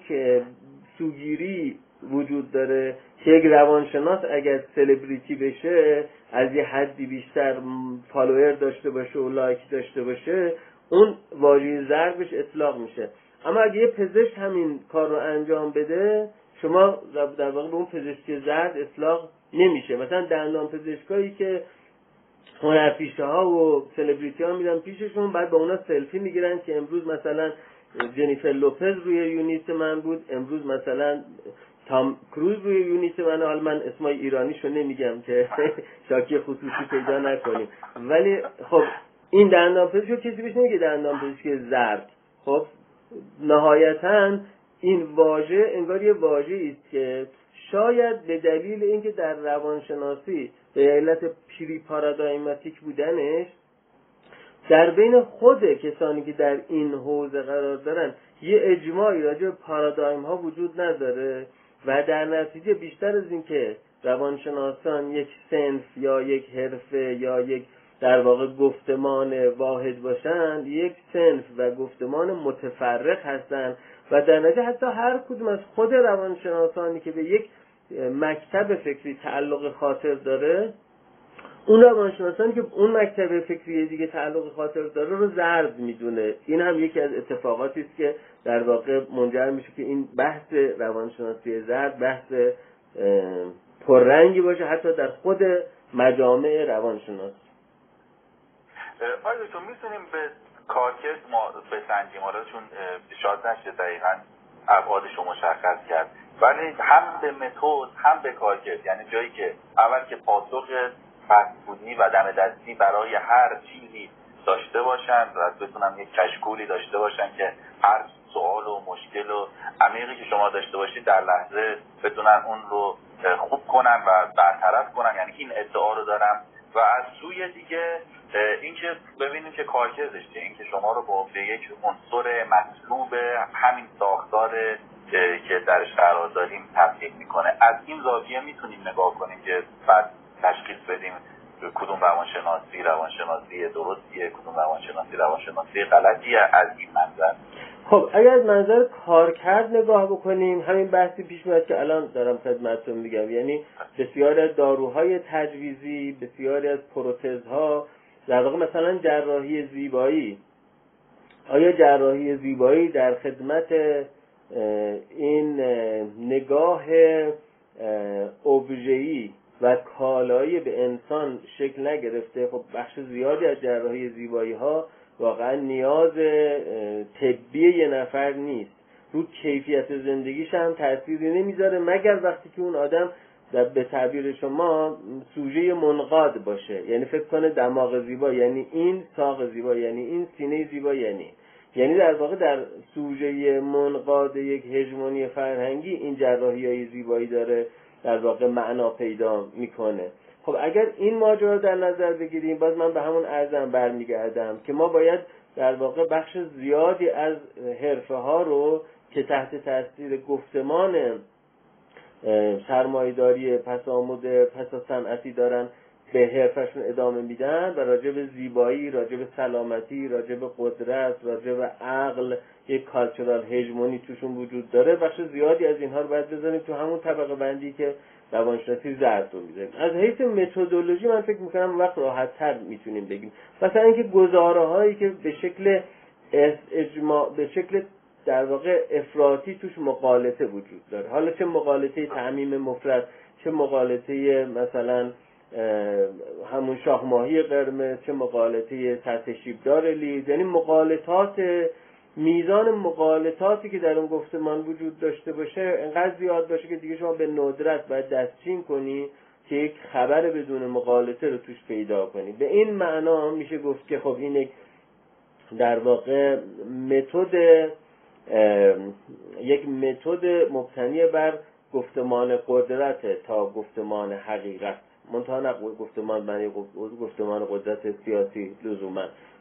سوگیری وجود داره که یک روانشناس اگر سلبریتی بشه، از یه حدی بیشتر فالوور داشته باشه و لایک داشته باشه، اون واژه زرد بهش اطلاق میشه. اما اگه یه پزشک همین کار رو انجام بده، شما در واقع به اون پزشک زرد اطلاق نمیشه. مثلا دندان پزشکایی که هنرپیشه ها و سلبریتی ها میرن پیششون، بعد با اونا سلفی میگیرن که امروز مثلا جنیفر لوپز روی یونیت من بود، امروز مثلا تام کروز روی یونیت من اسمای ایرانیشو نمیگم که شاکی خصوصی پیدا نکنیم، ولی خب این دندانپزشک رو کسی بهش نمیگه دندانپزشک زرد. خب نهایتاً این واژه انگار یه واژه‌ای است که شاید به دلیل اینکه در روانشناسی به علت پری پارادایماتیک بودنش در بین خود کسانی که در این حوزه قرار دارن یه اجماعی راجع به پارادایم ها وجود نداره و در نتیجه بیشتر از این که روانشناسان یک صنف یا یک حرفه یا یک در واقع گفتمان واحد باشن، یک صنف و گفتمان متفرق هستن و در نتیجه حتی هر کدوم از خود روانشناسانی که به یک مکتب فکری تعلق خاطر داره، اون روانشناسانی که اون مکتب فکری دیگه تعلق خاطر داره رو زرد میدونه. این هم یکی از اتفاقاتی است که در واقع منجر میشه که این بحث روانشناسی زرد بحث پررنگی باشه حتی در خود مجامع روانشناسی. آیا تو میتونیم به کارکرد ما بسنجیم، حالا چون شاید نشه دقیقاً ابعادش رو مشخص کرد، ولی هم به متد هم به کارکرد، یعنی جایی که اول که پاسخ فست‌فودی و دم دستی برای هر چیزی داشته باشن و بتونن یک کشکولی داشته باشن که هر سوال و مشکل و عمیقی که شما داشته باشید در لحظه بتونن اون رو خوب کنن و برطرف کنن، یعنی این ادعا رو دارم. و از سوی دیگه اینکه ببینیم که کارکردش چیه، اینکه شما رو به یک عنصر مطلوب همین ساختار که درش قرار داریم تبدیل میکنه. از این زاویه میتونیم نگاه کنیم که بعد تشخیص بدیم کدوم روانشناسی درستیه، کدوم روانشناسی غلطیه از این منظر. خب اگر از منظر کارکرد نگاه بکنیم، همین بحثی پیش میاد که الان دارم خدمتتون میگم، یعنی بسیاری از داروهای تجویزی، بسیاری از پروتزها، در واقع مثلا جراحی زیبایی، آیا جراحی زیبایی در خدمت این نگاه ابژه‌ای و کالایی به انسان شکل نگرفته؟ خب بخش زیادی از جراحی زیبایی ها واقعا نیاز طبی یه نفر نیست، رو کیفیت زندگیش هم تأثیری نمیذاره مگر وقتی که اون آدم به تعبیر شما سوژه منقاد باشه، یعنی فکر کنه دماغ زیبا یعنی این، ساق زیبا یعنی این، سینه زیبا یعنی در واقع در سوژه منقاد یک هژمونی فرهنگی این جراحی‌های زیبایی داره در واقع معنا پیدا میکنه. خب اگر این ماجرا رو در نظر بگیریم، باز من به همون عرضم برمیگردم که ما باید در واقع بخش زیادی از حرفه ها رو که تحت تاثیر گفتمان سرمایه‌داری پسا صنعتی دارن به حرفشون ادامه میدن و راجع به زیبایی، راجع به سلامتی، راجع به قدرت، راجع به عقل یک کالچورال هژمونی توشون وجود داره، بخش زیادی از اینها رو باید بذاریم تو همون طبقه بندی که روانشناسی زرد رو میذاریم. از حیث متدولوژی من فکر میکنم وقت راحت‌تر میتونیم بگیم، مثلا اینکه گزاره‌هایی که به شکل اجماع، به شکل در واقع افراطی توش مغالطه وجود داره، حالا چه مغالطه تعمیم مفرط، چه مغالطه مثلا همون شاهماهی قرمز، چه مغالطه سطح شیبدار لید، یعنی مغالطات، میزان مغالطاتی که در اون گفتمان وجود داشته باشه انقدر زیاد باشه که دیگه شما به ندرت باید دستچین کنی که یک خبر بدون مغالطه رو توش پیدا کنی. به این معنا میشه گفت که خب این یک در واقع یک متد مبتنی بر گفتمان قدرت تا گفتمان حقیقت، منتها نه گفتمان قدرت سیاسی لزوما.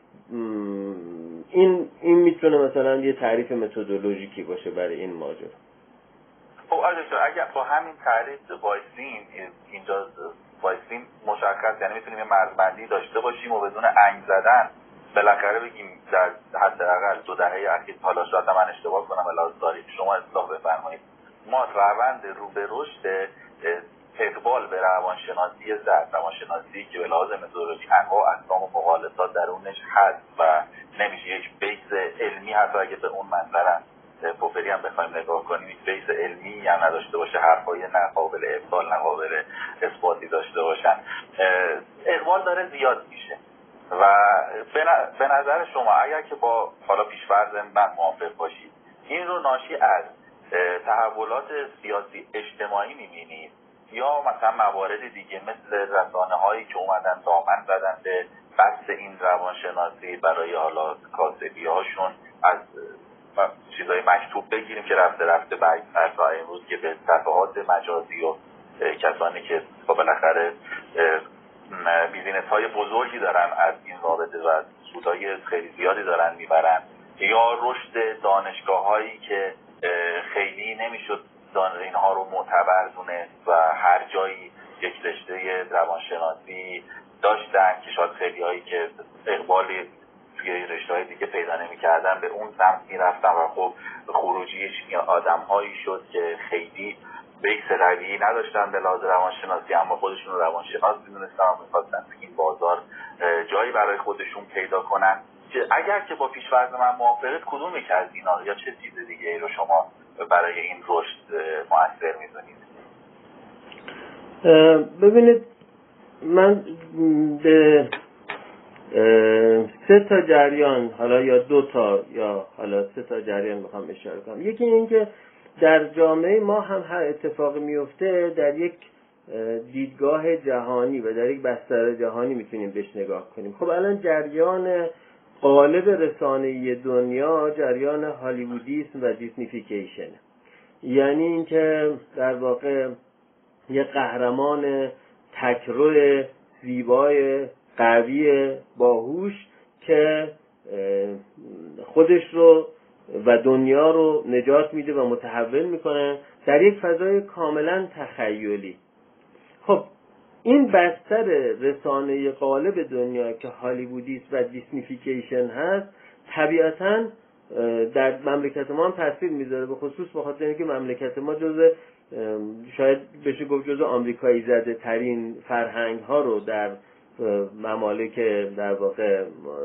این میتونه مثلا یه تعریف متدولوژیکی باشه برای این ماجرا. خب اگر با همین تعریف اینجا وایسیم مشخص، یعنی میتونیم یه مرزبندی داشته باشیم و بدون انگ زدن بالاخره بگیم در حداقل 2 دهه اخیر، حالا شاید من اشتباه کنم علاوه تاریخ شما اصلاح بفرمایید، ما روند رو به رشد اقبال به روانشناسی زرد، روانشناسی که به لحاظ متدولوژی انواع اقسام و مغالطات درونش هست و نمیشه یک بیس علمی، حتی اگه به اون منظر پوپری هم بخوایم نگاه کنیم، یک بیس علمی هم نداشته باشه، حرفای نه قابل ابطال نه قابل اثباتی داشته باشن، اقبال داره زیاد میشه. و به نظر شما اگر که با حالا پیش‌فرض من موافق باشید، این رو ناشی از تحولات سیاسی اجتماعی می‌بینید یا مثلا موارد دیگه مثل رسانه‌هایی که اومدن دامن زدن به بحث این روانشناسی برای حالا کاسبی‌هاشون از چیزای مکتوب بگیریم که رفته تا امروز که به صفحات مجازی و کسانی که بالاخره بیزینس‌های بزرگی دارن از این رابطه و سودای خیلی زیادی دارن میبرن، یا رشد دانشگاه‌هایی که خیلی نمیشد اینها رو معتبر دونست و هر جایی یک رشته روانشناسی داشتن که شاید خیلی هایی که اقبالی توی رشته‌های دیگه پیدا نمی‌کردن به اون سمت می‌رفتن و خب خروجیش آدم‌هایی شد که خیلی بیس قوی نداشتن به لحاظ روانشناسی، اما خودشون رو روانشناس می‌دونستن و می‌خواستن تو این بازار جایی برای خودشون پیدا کنن. اگر که با پیش‌فرض من موافقت، کدوم یک از اینا یا چه چیز دیگه‌ای رو شما برای این رشد مؤثر می‌دونید؟ ببینید، من به 3 تا جریان، حالا یا 2 تا یا حالا 3 تا جریان میخوام اشاره کنم. یکی این که در جامعه ما هم هر اتفاقی میفته در یک دیدگاه جهانی و در یک بستر جهانی میتونیم بهش نگاه کنیم. خب الان جریان غالب رسانه‌ای دنیا جریان هالیوودیسم و دیسنیفیکیشن، یعنی اینکه در واقع یک قهرمان تکرو زیبای قوی باهوش که خودش رو و دنیا رو نجات میده و متحول میکنه در یک فضای کاملا تخیلی. خب این بستر رسانه غالب دنیا که هالیوودیسم و دیسنیفیکیشن هست طبیعتاً در مملکت ما هم تاثیر میذاره، به خصوص به خاطر اینکه مملکت ما شاید بشه گفت جزء آمریکایی زده ترین فرهنگ ها رو در ممالک در واقع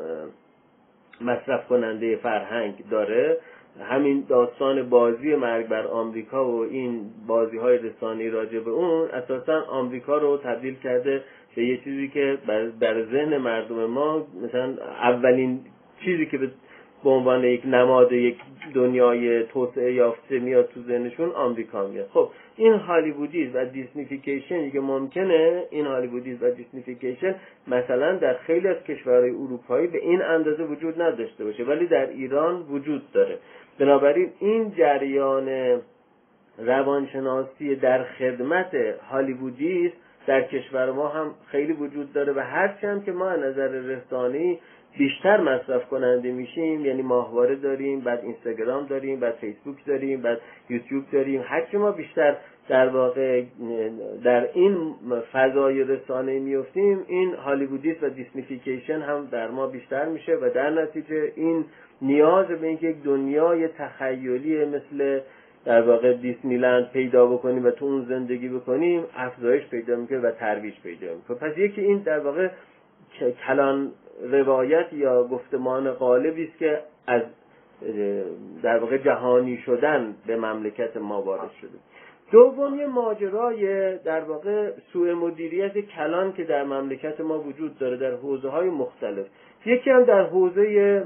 مصرف کننده فرهنگ داره. همین داستان بازی مرگ بر آمریکا و این بازی های رسانه‌ای راجع به اون اساساً آمریکا رو تبدیل کرده به یه چیزی که بر ذهن مردم ما مثلا اولین چیزی که به عنوان یک نماد یک دنیای توسعه یافته میاد تو ذهنشون آمریکا میاد. خب این هالیوودیسم و دیسنیفیکیشن که ممکنه این هالیوودیسم و دیسنیفیکیشن مثلا در خیلی از کشورهای اروپایی به این اندازه وجود نداشته باشه، ولی در ایران وجود داره. بنابراین این جریان روانشناسی در خدمت هالیوودیسم در کشور ما هم خیلی وجود داره و هرچند که ما از نظر رسانه‌ای بیشتر مصرف کننده میشیم، یعنی ماهواره داریم، بعد اینستاگرام داریم، بعد فیسبوک داریم، بعد یوتیوب داریم، هرچی ما بیشتر در واقع در این فضای رسانه‌ای میفتیم، این هالیوودیسم و دیسنیفیکیشن هم در ما بیشتر میشه و در نتیجه این نیاز به اینکه یک دنیای تخیلی مثل در واقع دیسنیلند پیدا بکنیم و تو اون زندگی بکنیم افزایش پیدا میکنه و ترویج پیدا میکنه. پس یکی این در واقع کلان روایت یا گفتمان غالبی است که از در واقع جهانی شدن به مملکت ما وارد شده. دومی ماجرای در واقع سوء مدیریت کلان که در مملکت ما وجود داره در حوزه‌های مختلف. یکی هم در حوزه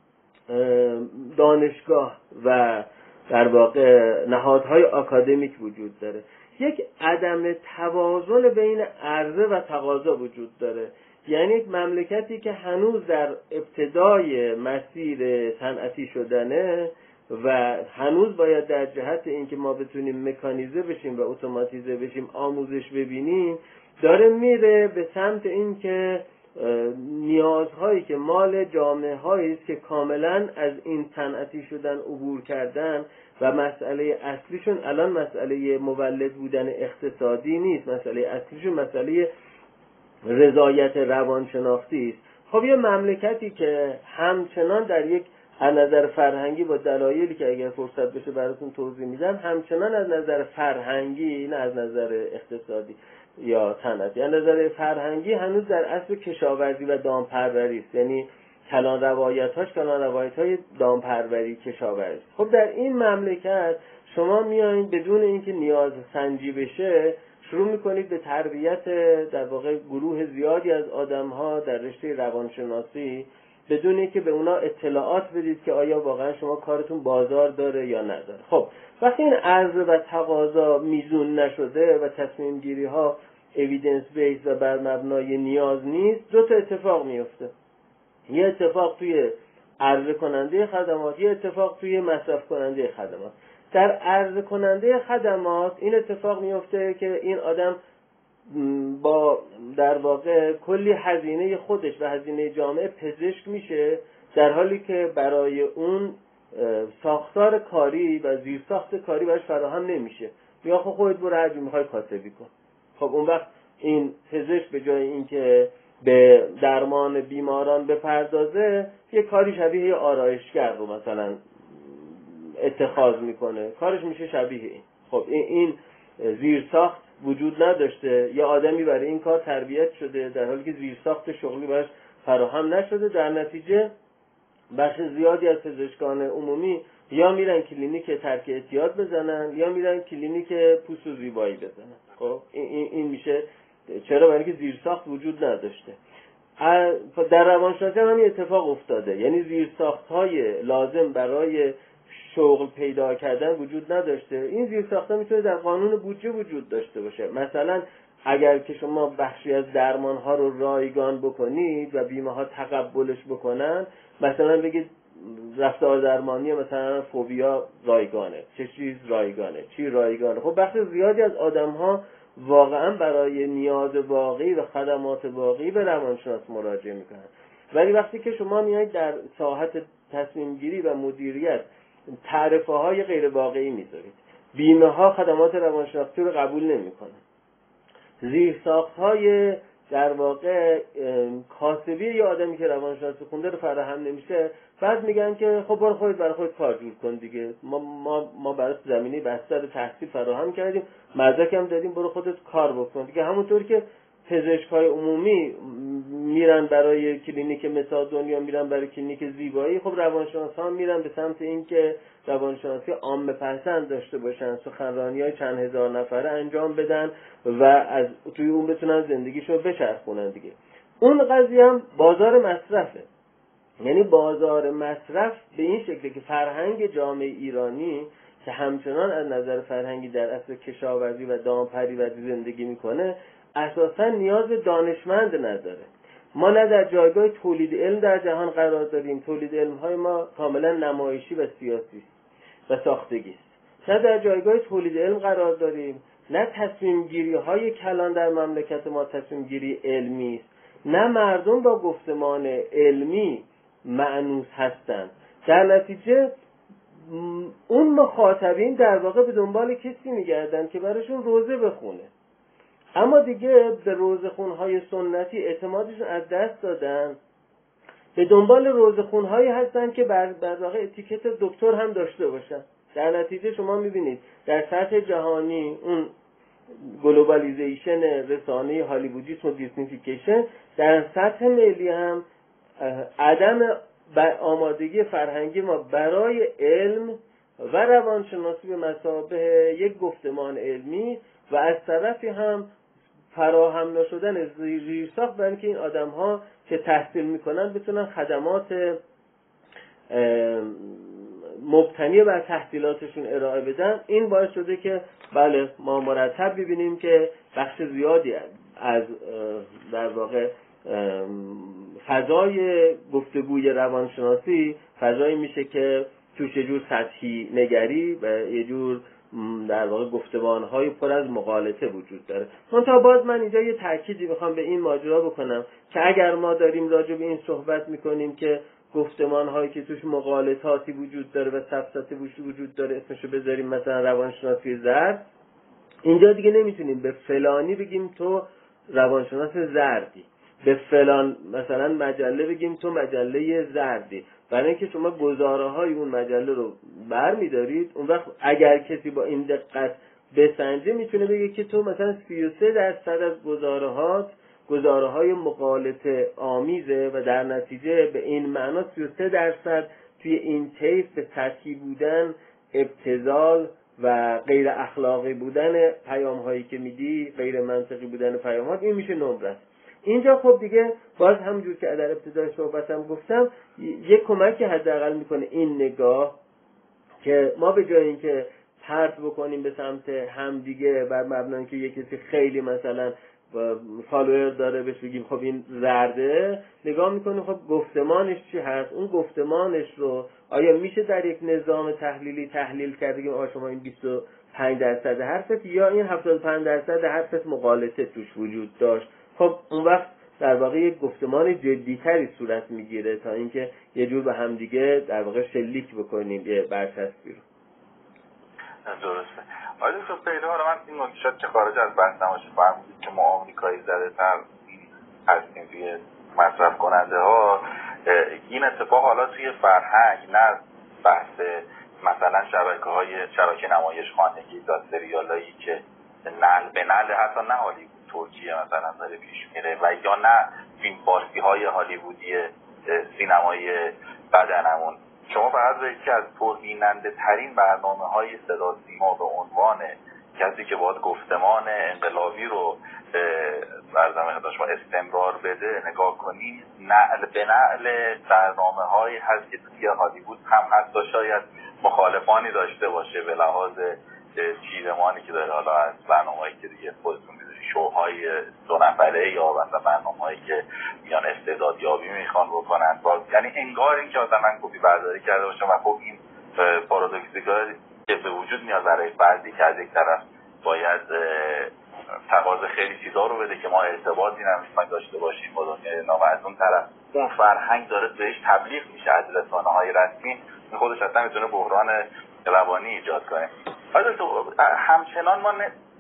دانشگاه و در واقع نهادهای آکادمیک وجود داره. یک عدم توازن بین عرضه و تقاضا وجود داره. یعنی یک مملکتی که هنوز در ابتدای مسیر صنعتی شدنه و هنوز باید در جهت اینکه ما بتونیم مکانیزه بشیم و اتوماتیزه بشیم آموزش ببینیم، داره میره به سمت اینکه نیازهایی که مال جامعه هایی است که کاملا از این صنعتی شدن عبور کردن و مسئله اصلیشون الان مسئله مولد بودن اقتصادی نیست، مسئله اصلیشون مسئله رضایت روانشناختی است. خب یه مملکتی که همچنان در یک از نظر فرهنگی با دلایلی که اگر فرصت بشه براتون توضیح میدم، همچنان از نظر فرهنگی نه از نظر اقتصادی یا صنعتی، از نظر فرهنگی هنوز در اصل کشاورزی و دامپروری است. یعنی کلان روایت‌های دامپروری کشاورزی. خب در این مملکت شما میایید بدون اینکه نیاز سنجی بشه شروع میکنید به تربیت در واقع گروه زیادی از آدم‌ها در رشته روانشناسی بدون اینکه به اونا اطلاعات بدید که آیا واقعا شما کارتون بازار داره یا نداره. خب وقتی این عرضه و تقاضا میزون نشده و تصمیم گیری ها اویدنس بیس و بر مبنای نیاز نیست، دو تا اتفاق میفته. یه اتفاق توی عرضه کننده خدمات، یه اتفاق توی مصرف کننده خدمات. در عرضه کننده خدمات این اتفاق میفته که این آدم با در واقع کلی هزینه خودش و هزینه جامعه پزشک میشه، در حالی که برای اون ساختار کاری و زیرساخت کاری براش فراهم نمیشه. یا خب خودت برو هر جور میخوای کاسبی کن. خب اون وقت این پزشک به جای اینکه به درمان بیماران بپردازه، یه کاری شبیه یه آرایشگر رو مثلا اتخاذ میکنه، کارش میشه شبیه این. خب این زیرساخت وجود نداشته، یا آدمی برای این کار تربیت شده در حالی که زیرساخت شغلی براش فراهم نشده. در نتیجه بخش زیادی از پزشکان عمومی یا میرن کلینیک ترک اعتیاد بزنن یا میرن کلینیک پوست و زیبایی بزنن. خب این میشه. چرا؟ برای اینکه زیرساخت وجود نداشته. در روانشناسی هم این اتفاق افتاده، یعنی زیرساخت‌های لازم برای شغل پیدا کردن وجود نداشته. این زیرساخت‌ها میتونه در قانون بودجه وجود داشته باشه. مثلا اگر که شما بخشی از درمان‌ها رو رایگان بکنید و بیمه‌ها تقبلش بکنن، مثلا بگید رفتار درمانی مثلا فوبیا رایگانه، چه چیز رایگانه، چی رایگانه. خب بخش زیادی از آدم‌ها واقعا برای نیاز واقعی و خدمات واقعی به روانشناس مراجعه میکنن. ولی وقتی که شما میایید در ساحت تصمیم گیری و مدیریت تعرفه های غیر واقعی میذارید، بیمه ها خدمات روانشناختی رو قبول نمیکنن، زیرساخت های در واقع کاسبی یه آدمی که روانشناسی خونده رو فراهم نمیشه، بعد میگن که خب برو خودت برای خودت کار جور کن دیگه، ما برای زمینه بستر تحصیل فراهم کردیم، مدرک هم دادیم، برو خودت کار بکن دیگه. همونطور که پزشکای عمومی میرن برای کلینیک مثال دنیا، میرن برای کلینیک زیبایی، خب روانشناسان میرن به سمت این که روانشناسی عامه پسند داشته باشن، سخنرانی‌های چند هزار نفره انجام بدن و از توی اون بتونن زندگیشو بچرخونن دیگه. اون قضیه هم بازار مصرفه. یعنی بازار مصرف به این شکلی که فرهنگ جامعه ایرانی که همچنان از نظر فرهنگی در اصل کشاورزی و دامپروری زندگی میکنه، اساسا نیاز به دانشمند نداره. ما نه در جایگاه تولید علم در جهان قرار داریم، تولید علم‌های ما کاملا نمایشی و سیاسی و ساختگی است. نه در جایگاه تولید علم قرار داریم، نه تصمیم گیری های کلان در مملکت ما تصمیم گیری علمی است، نه مردم با گفتمان علمی مانوس هستند. در نتیجه اون مخاطبین در واقع به دنبال کسی میگردن که براشون روزه بخونه، اما دیگه به روزه خونهای سنتی اعتمادشون از دست دادن، به دنبال روزه خونهایی هستن که بر واقع اتیکت دکتر هم داشته باشن. در نتیجه شما میبینید در سطح جهانی اون گلوبالیزیشن رسانه هالیوودیسم و دیسنیفیکیشن، در سطح ملی هم عدم آمادگی فرهنگی ما برای علم و روانشناسی به مثابه یک گفتمان علمی و از طرفی هم فراهم نشدن زیرساخت برای اینکه این آدم‌ها که تحصیل میکنن بتونن خدمات مبتنی بر تحصیلاتشون ارائه بدن، این باعث شده که بله ما مرتب ببینیم که بخش زیادی از در واقع فضای گفتگوی روانشناسی فضایی میشه که توش یه جور سطحی نگری و یه جور در واقع گفتمان‌های پر از مغالطه وجود داره. منتها باز من اینجا یه تأکیدی میخوام به این ماجرا بکنم که اگر ما داریم راجع به این صحبت میکنیم که گفتمان‌هایی که توش مغالطاتی وجود داره و سفسطه وجود داره اسمشو بذاریم مثلا روانشناسی زرد، اینجا دیگه نمیتونیم به فلانی بگیم تو روانشناس زردی، به فلان مثلا مجله بگیم تو مجله زردی، برای اینکه شما گزاره‌های اون مجله رو برمی‌دارید. اون وقت اگر کسی با این دقت بسنجه میتونه بگه که تو مثلا 33% از گزاره‌های مغالطه آمیزه و در نتیجه به این معنا 33% توی این طیف به سطحی بودن، ابتذال و غیر اخلاقی بودن پیام‌هایی که میدی، غیر منطقی بودن پیام‌ها، این میشه نمره است. اینجا خب دیگه باز همونجور که در ابتدای صحبتم گفتم یک کمکی حداقل میکنه این نگاه که ما به جای اینکه پرت بکنیم به سمت همدیگه بر مبنای اینکه یک کسی خیلی مثلا فالوور داره بهش بگیم خب این زرده، نگاه میکنیم خب گفتمانش چی هست، اون گفتمانش رو آیا میشه در یک نظام تحلیلی تحلیل کرد بگیم آقا شما این 25% حرفت یا این 75% حرفت مغالطه توش وجود داشت. خب اون وقت در واقع یک گفتمان جدیتری صورت میگیره تا اینکه یه جور به همدیگه در واقع شلیک بکنیم یه برچسبی رو. درسته. آره تو پیدا حالا من این نکته شد که خارج از بحثم باشه فهمیدید که ما آمریکایی زده تر هستیم توی مصرف کننده ها. این اتفاق حالا توی فرهنگ نه بحث مثلا شبکه نمایش خانگی دا سریالایی که نعل به نعل حتی نه هالیوود ترکیه مثلا داره پیش میره و یا نه فیلم فارسی های هالیوودی سینمای بدنمون. شما فرض کنید که از پربیننده ترین برنامه های صدا سیما به عنوان کسی که باید گفتمان انقلابی رو شما استمرار بده نگاه کنید، نعل به نعل برنامه هایی هست که توی هالیوود هم حتی شاید مخالفانی داشته باشه به لحاظ چیدمانی که داره، حالا از برنامه‌هایی که دیگه خودتون می‌دونید شوهای 2 نفره یا مثلا برنامه‌هایی که میان استعدادیابی میخوان بکنن، یعنی انگار اینکه مثلا من کپی برداری کرده باشم و خب این پارادوکسیکال که به وجود میاد برای فردی که از یک طرف باید تقاضا خیلی چیزا رو بده که ما ارتباطی نمی‌تونیم داشته باشیم با دنیای نام، از اون طرف اون فرهنگ داره بهش تبلیغ میشه از رسانه‌های رسمی، این خودش اصلا میتونه بحران روانی ایجاد کنه. حالا تو همچنان ما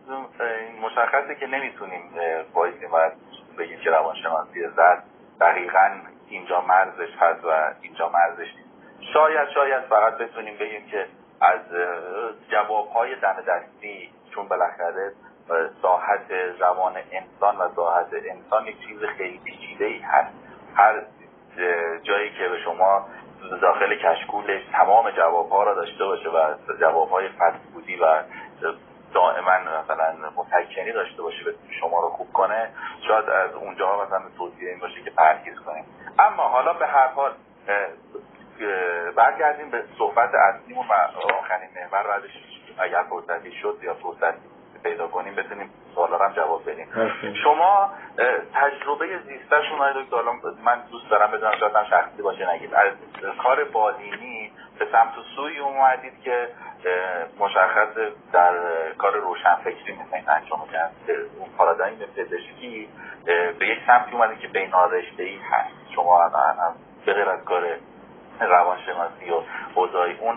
مشخصه که نمیتونیم بایدیم و بگیم که روانشناسی زرد دقیقاً اینجا مرزش هست و اینجا مرزش نیست. شاید فقط بتونیم بگیم که از جوابهای دم دستی، چون بالاخره ساحت روان انسان و ساحت انسان یک چیز خیلی پیچیده‌ای هست. هر جایی که به شما داخل کشکولش تمام جوابها را داشته باشه و جوابهای فسفودی و دائما مثلا متکنی داشته باشه به شما رو خوب کنه، شاید از اونجا مثلا توصیه این باشه که پرهیز کنیم. اما حالا به هر حال برگردیم به صحبت اصلیمون و آخرین محور بعدش اگر فرصتی شد یا فرصت پیدا کنیم بتونیم سوالا هم جواب بدیم. شما تجربه زیستشون های دکتر، من دوست دارم بدونم شاید هم شخصی باشه نگید، از کار بالینی به سمت سوی اومدید که مشخص در کار روشنفکری میخواین انجام بدید، اون پارادایم پزشکی به یک سمتی اومدید که بین‌رشته‌ای هست. شما به غیر از کار روانشناسی و حوزه‌های اون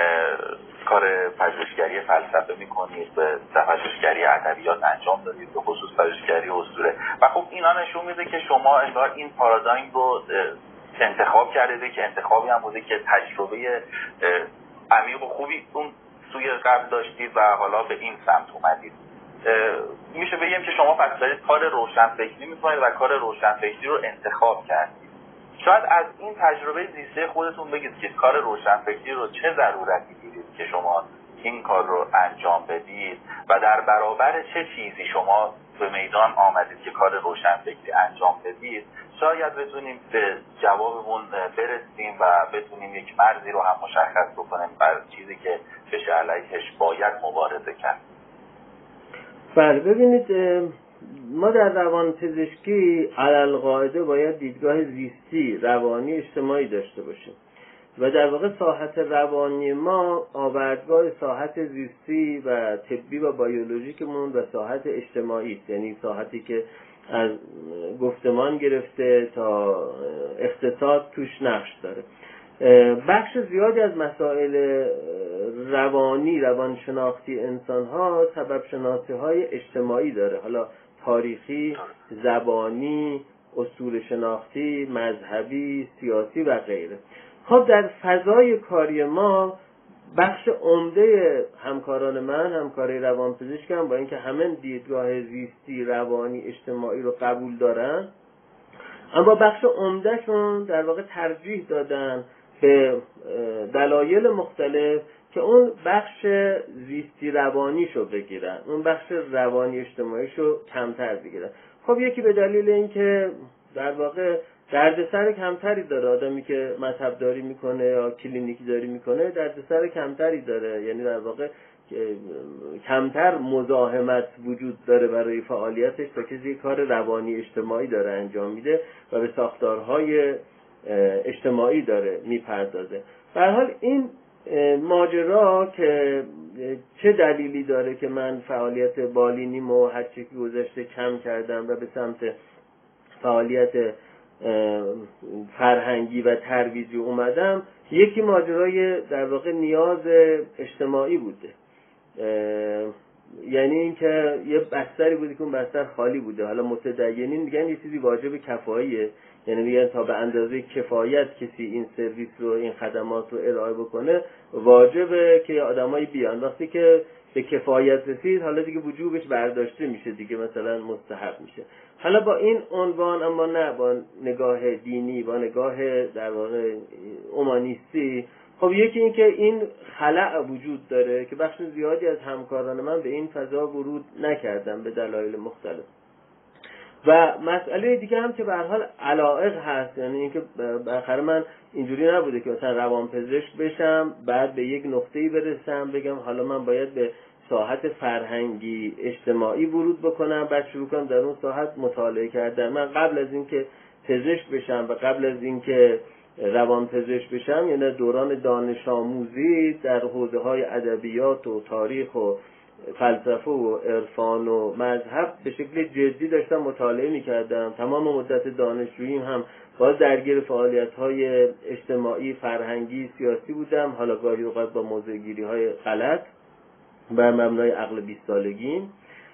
کار پژوهشگری فلسفه میکنید، به پژوهشگری ادبیات انجام دادید، به خصوص پژوهشگری اسطوره و خب اینا نشون میده که شما انگار این پارادایم رو انتخاب کردید که انتخابی هم بوده که تجربه عمیق و خوبی اون سوی قبل داشتید و حالا به این سمت اومدید. میشه بگیم که شما پس دارید کار روشنفکری میکنید و کار روشنفکری رو انتخاب کردید. شاید از این تجربه زیسته خودتون بگید که کار روشنفکری رو چه ضرورتی دیدید که شما این کار رو انجام بدید و در برابر چه چیزی شما به میدان آمدید که کار روشنفکری انجام بدید. شاید بتونیم به جوابمون برسیم و بتونیم یک مرزی رو هم مشخص بکنیم بر چیزی که بشه علیهش باید مبارزه کرد. بله ببینید، ما در روان پزشکی علالقاعده باید دیدگاه زیستی، روانی، اجتماعی داشته باشیم و در واقع ساحت روانی ما آوردگاه ساحت زیستی و طبی و بیولوژیکمون و ساحت اجتماعی است، یعنی ساحتی که از گفتمان گرفته تا اقتصاد توش نقش داره. بخش زیادی از مسائل روانی، روانشناختی انسان ها سبب شناسی های اجتماعی داره، حالا تاریخی، زبانی، اصول شناختی، مذهبی، سیاسی و غیره. خب در فضای کاری ما بخش عمده همکاران من، همکارای روانپزشک هم با اینکه همه دیدگاه زیستی، روانی، اجتماعی رو قبول دارن، اما بخش عمدهشون در واقع ترجیح دادن به دلایل مختلف که اون بخش زیستی روانیشو بگیرن، اون بخش روانی اجتماعیشو کمتر بگیرن. خب یکی به دلیل اینکه در واقع دردسر کمتری داره، آدمی که مذهب داری میکنه یا کلینیکی داری میکنه دردسر کمتری داره، یعنی در واقع کمتر مزاحمت وجود داره برای فعالیتش تا کسی کار روانی اجتماعی داره انجام میده و به ساختارهای اجتماعی داره میپردازه. به هر حال این ماجرا که چه دلیلی داره که من فعالیت بالینیمو هر چی که گذشته کم کردم و به سمت فعالیت فرهنگی و ترویجی اومدم، یکی ماجرای در واقع نیاز اجتماعی بوده، یعنی اینکه یه بستری بوده که اون بستر خالی بوده. حالا متدینین میگن یه چیزی واجب کفاییه، یعنی میگن تا به اندازه کفایت کسی این سرویس رو، این خدمات رو ارائه بکنه واجبه که آدمایی بیان. وقتی که به کفایت رسید حالا دیگه وجوبش برداشته میشه دیگه، مثلا مستحب میشه. حالا با این عنوان، اما نه با نگاه دینی، با نگاه در واقع اومانیستی. خب یکی این که این خلأ وجود داره که بخش زیادی از همکاران من به این فضا ورود نکردن به دلایل مختلف. و مسئله دیگه هم که به هر حال علایق هست، یعنی اینکه بالاخره من اینجوری نبوده که مثلا روانپزشک بشم بعد به یک نقطه‌ای برسم بگم حالا من باید به ساحت فرهنگی اجتماعی ورود بکنم، بعد شروع کنم در اون ساحت مطالعه کردن. من قبل از اینکه پزشک بشم و قبل از اینکه روانپزشک بشم، یعنی دوران دانش آموزی در حوزه‌های ادبیات و تاریخ و فلسفه و عرفان و مذهب به شکل جدی داشتم مطالعه می‌کردم. تمام مدت دانشجوییم هم باز درگیر فعالیت‌های اجتماعی، فرهنگی، سیاسی بودم، حالا گاهی اوقات با موضع‌گیری‌های غلط بر مبنای عقل 20 سالگیم.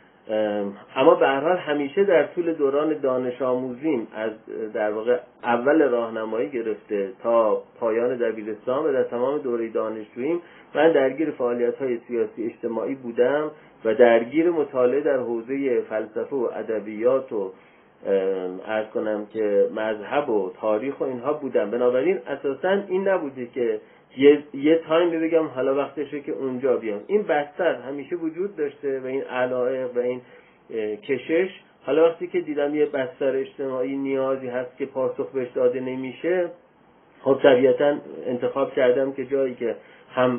اما به هر حال همیشه در طول دوران دانش آموزیم، از در واقع اول راهنمایی گرفته تا پایان دبیرستان و در تمام دوره دانشجوییم، من درگیر فعالیت‌های سیاسی اجتماعی بودم و درگیر مطالعه در حوزه فلسفه و ادبیات و عرض کنم که مذهب و تاریخ و اینها بودم. بنابراین اساساً این نبوده که یه تایمی بگم حالا وقتشه که اونجا بیام. این بستر همیشه وجود داشته و این علایق و این کشش. حالا وقتی که دیدم یه بستر اجتماعی نیازی هست که پاسخ بهش داده نمیشه، خب طبیعتاً انتخاب کردم که جایی که هم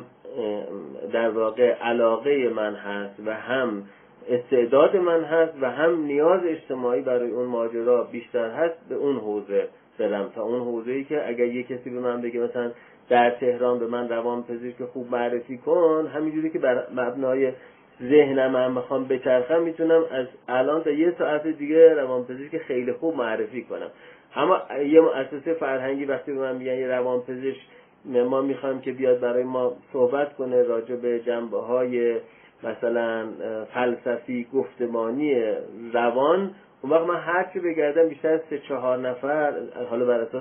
در واقع علاقه من هست و هم استعداد من هست و هم نیاز اجتماعی برای اون ماجرا بیشتر هست، به اون حوزه برم. تا اون حوزه‌ای که اگر یه کسی به من بگه مثلا در تهران به من روانپزشک خوب معرفی کن، همینجوری که بر مبنای ذهنم من میخوام بچرخم، میتونم از الان تا یه ساعت دیگه روانپزشک خیلی خوب معرفی کنم. اما یه مؤسسه فرهنگی وقتی به من میگن یه روانپزشک ما میخوایم که بیاد برای ما صحبت کنه راجع به جنبه‌های مثلا فلسفی گفتمانی روان، اون وقت من هر چی بگردم بیشتر از 3-4 نفر، حالا بر اساس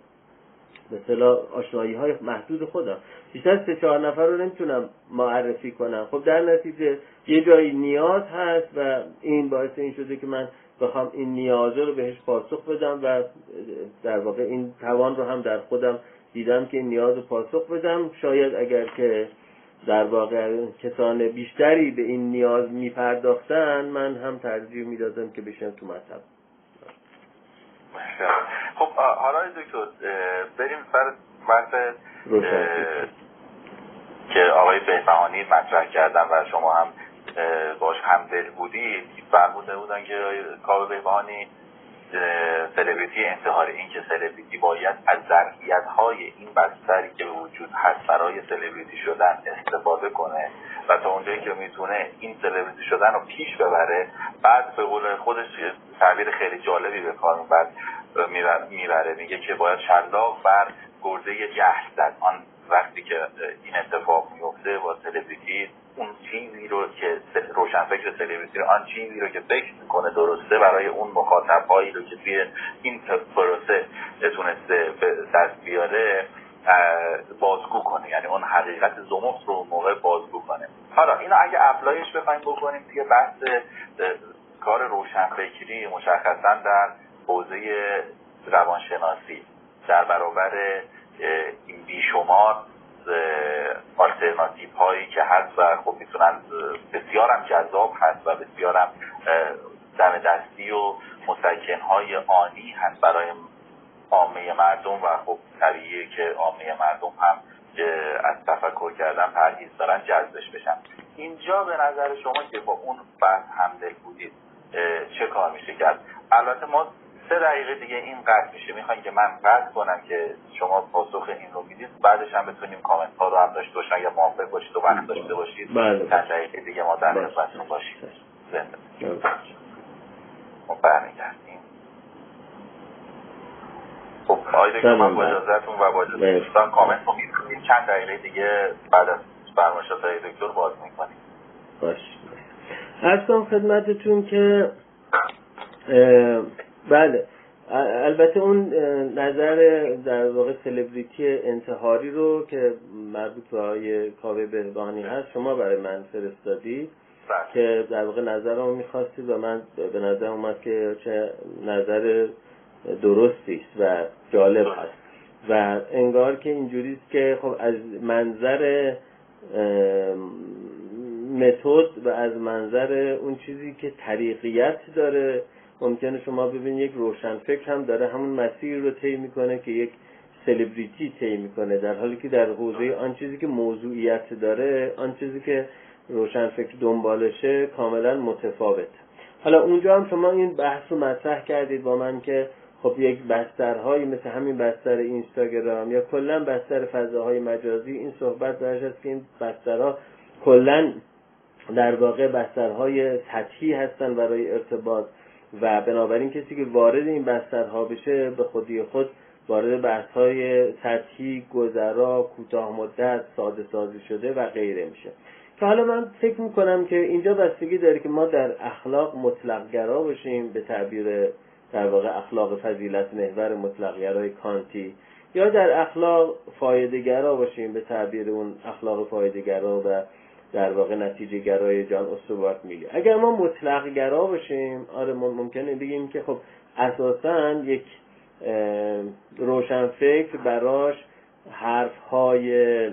به اصطلاح آشنایی‌های محدود خودم، بیشتر از 3-4 نفر رو نمیتونم معرفی کنم. خب در نتیجه یه جایی نیاز هست و این باعث این شده که من بخوام این نیازه رو بهش پاسخ بدم و در واقع این توان رو هم در خودم دیدم که این نیاز رو پاسخ بدم. شاید اگر که در واقع کسان بیشتری به این نیاز میپرداختن، من هم ترجیح میدادم که بشم تو مذهب. خب حالا دکتر بریم سر بحث که آقای بهبهانی مطرح کردن و شما هم باش همدل بودید. فرموده بودن که کاوه بهبهانی سلبریتی انتحاری، این که سلبریتی باید از ظرفیت‌های این بستری که وجود هست برای سلبریتی شدن استفاده کنه و تا اونجایی که میتونه این سلبریتی شدن رو پیش ببره. بعد به قول خودش تعبیر خیلی جالبی به کار میبره، میگه که باید شلاق بر گرده جهل زد. آن وقتی که این اتفاق میفته با سلبریتی، اون چیزی رو که روشنفکر سلبریتی رو، آن چیزی رو که فکر میکنه درسته برای اون مخاطب‌هایی رو که توی این پروسه تونسته دست بیاره بازگو کنه، یعنی اون حقیقت زمخت رو موقع بازگو کنه. حالا اینو اگه اپلایش بخوایم بکنیم توی بحث کار روشنفکری، مشخصا در حوزه روانشناسی، در برابر این بیشمار آلترناتیو هایی که هست و خب میتونن بسیار هم جذاب هست و بسیار هم دم دستی و مسکن‌های آنی هست برای عامه مردم و خب طبیعیه که عامه مردم هم از تفکر کردن پرهیز دارن جذبش بشن. اینجا به نظر شما که با اون بحث همدل بودید چه کار میشه کرد؟ البته ما 3 دقیقه دیگه این قطع میشه، میخواین که من قطع کنم که شما پاسخ این رو میدید، بعدش هم بتونیم کامنت ها رو هم داشته باشن یا موافق باشید و وقت داشته باشید چند دقیقه دیگه ما در خدمتتون باشیم. زنده ما برمیگردیم. خب آقای دکتر من با اجازهتون و با اجازه دوستان کامنت رو میکنیم، چند دقیقه دیگه بعد از فرمایشات آقای دکتر باز میکنیم. باش عرض کنم خدمتتون که بله البته اون نظر در واقع سلبریتی انتحاری رو که مربوط به آقای کاوه بهبانی هست شما برای من فرستادید که در واقع نظرمو می‌خواستید و من به نظر اومد که چه نظر درستی است و جالب هست و انگار که اینجوریست که خب از منظر متد و از منظر اون چیزی که طریقیت داره ممکنه شما ببینید یک روشنفکر هم داره همون مسیر رو طی میکنه که یک سلبریتی طی میکنه، در حالی که در حوزه آن چیزی که موضوعیت داره، آن چیزی که روشنفکر دنبالشه کاملا متفاوت. حالا اونجا هم شما این بحث رو مطرح کردید با من که خب یک بسترهایی مثل همین بستر اینستاگرام یا کلا بستر فضاهای مجازی، این صحبت درش هست که این بسترها کلا در واقع بسترهای سطحی هستن برای ارتباط و بنابراین کسی که وارد این بسترها بشه به خودی خود وارد بحث‌های سطحی، گذرا، کوتاه مدت، ساده سازی شده و غیره میشه. که حالا من فکر میکنم که اینجا بستگی داره که ما در اخلاق مطلق گرا باشیم، به تعبیر در واقع اخلاق فضیلت محور مطلق گرای کانتی، یا در اخلاق فایده گرا باشیم به تعبیر اون اخلاق فایده گرا و در واقع نتیجه گرای جان استوارت میلی. اگر ما مطلق گرا باشیم، آره ممکنه بگیم که خب اساساً یک روشنفکر براش حرفهای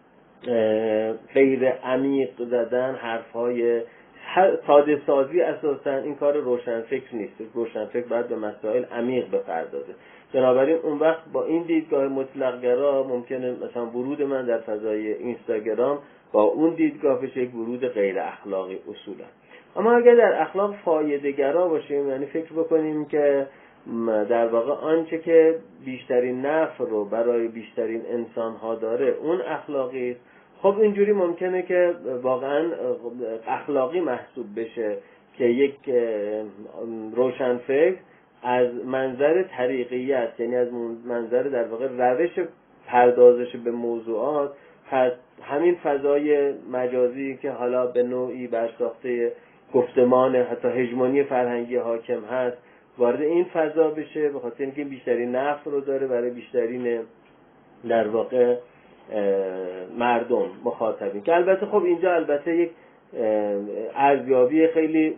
غیر عمیق زدن، حرفهای ساده سازی اساساً این کار روشنفکر نیست. روشنفکر باید به مسائل عمیق بپردازه. بنابراین اون وقت با این دیدگاه مطلق گرا ممکنه مثلا ورود من در فضای اینستاگرام با اون دیدگاه بشه یک ورود غیر اخلاقی اصولا. اما اگر در اخلاق فایده گرا باشیم، یعنی فکر بکنیم که در واقع آنچه که بیشترین نفع رو برای بیشترین انسان ها داره اون اخلاقی است، خب اینجوری ممکنه که واقعا اخلاقی محسوب بشه که یک روشنفکر از منظر طریقیت، یعنی از منظر در واقع روش پردازش به موضوعات، همین فضای مجازی که حالا به نوعی بر ساخته گفتمان حتی هژمونی فرهنگی حاکم هست وارد این فضا بشه، به خاطر اینکه بیشترین نفع رو داره برای بیشترین در واقع مردم مخاطبین. که البته خب اینجا البته یک ارزیابی خیلی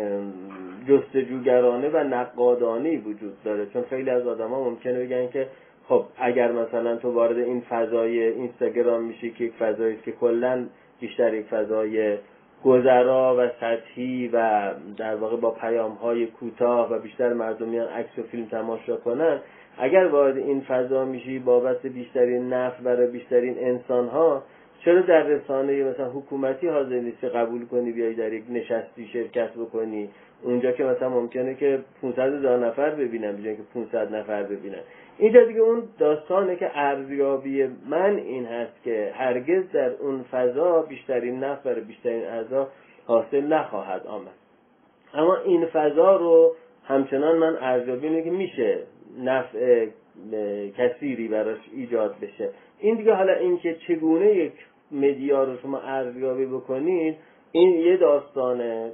جستجوگرانه و نقادانه‌ای وجود داره، چون خیلی از آدم‌ها ممکنه بگن که خب اگر مثلا تو وارد این فضای اینستاگرام میشی که یک فضایی است که کلاً بیشتر یک فضای گذرا و سطحی و در واقع با پیام‌های کوتاه و بیشتر مردم میان عکس و فیلم تماشا کنن، اگر وارد این فضا میشی بابت بیشترین نفع برای بیشترین انسان‌ها، چرا در رسانه مثلا حکومتی حاضر نیستی قبول کنی بیای در یک نشستی شرکت بکنی اونجا که مثلا ممکنه که 500,000 نفر ببینن به جای که 500 نفر ببینن؟ اینجا دیگه اون داستانه که ارزیابی من این هست که هرگز در اون فضا بیشترین نفع برای بیشترین اعضا حاصل نخواهد آمد. اما این فضا رو همچنان من ارزیابی اینه که میشه نفع کثیری براش ایجاد بشه. این دیگه حالا این که چگونه یک مدیا رو شما ارزیابی بکنید این یه داستانه.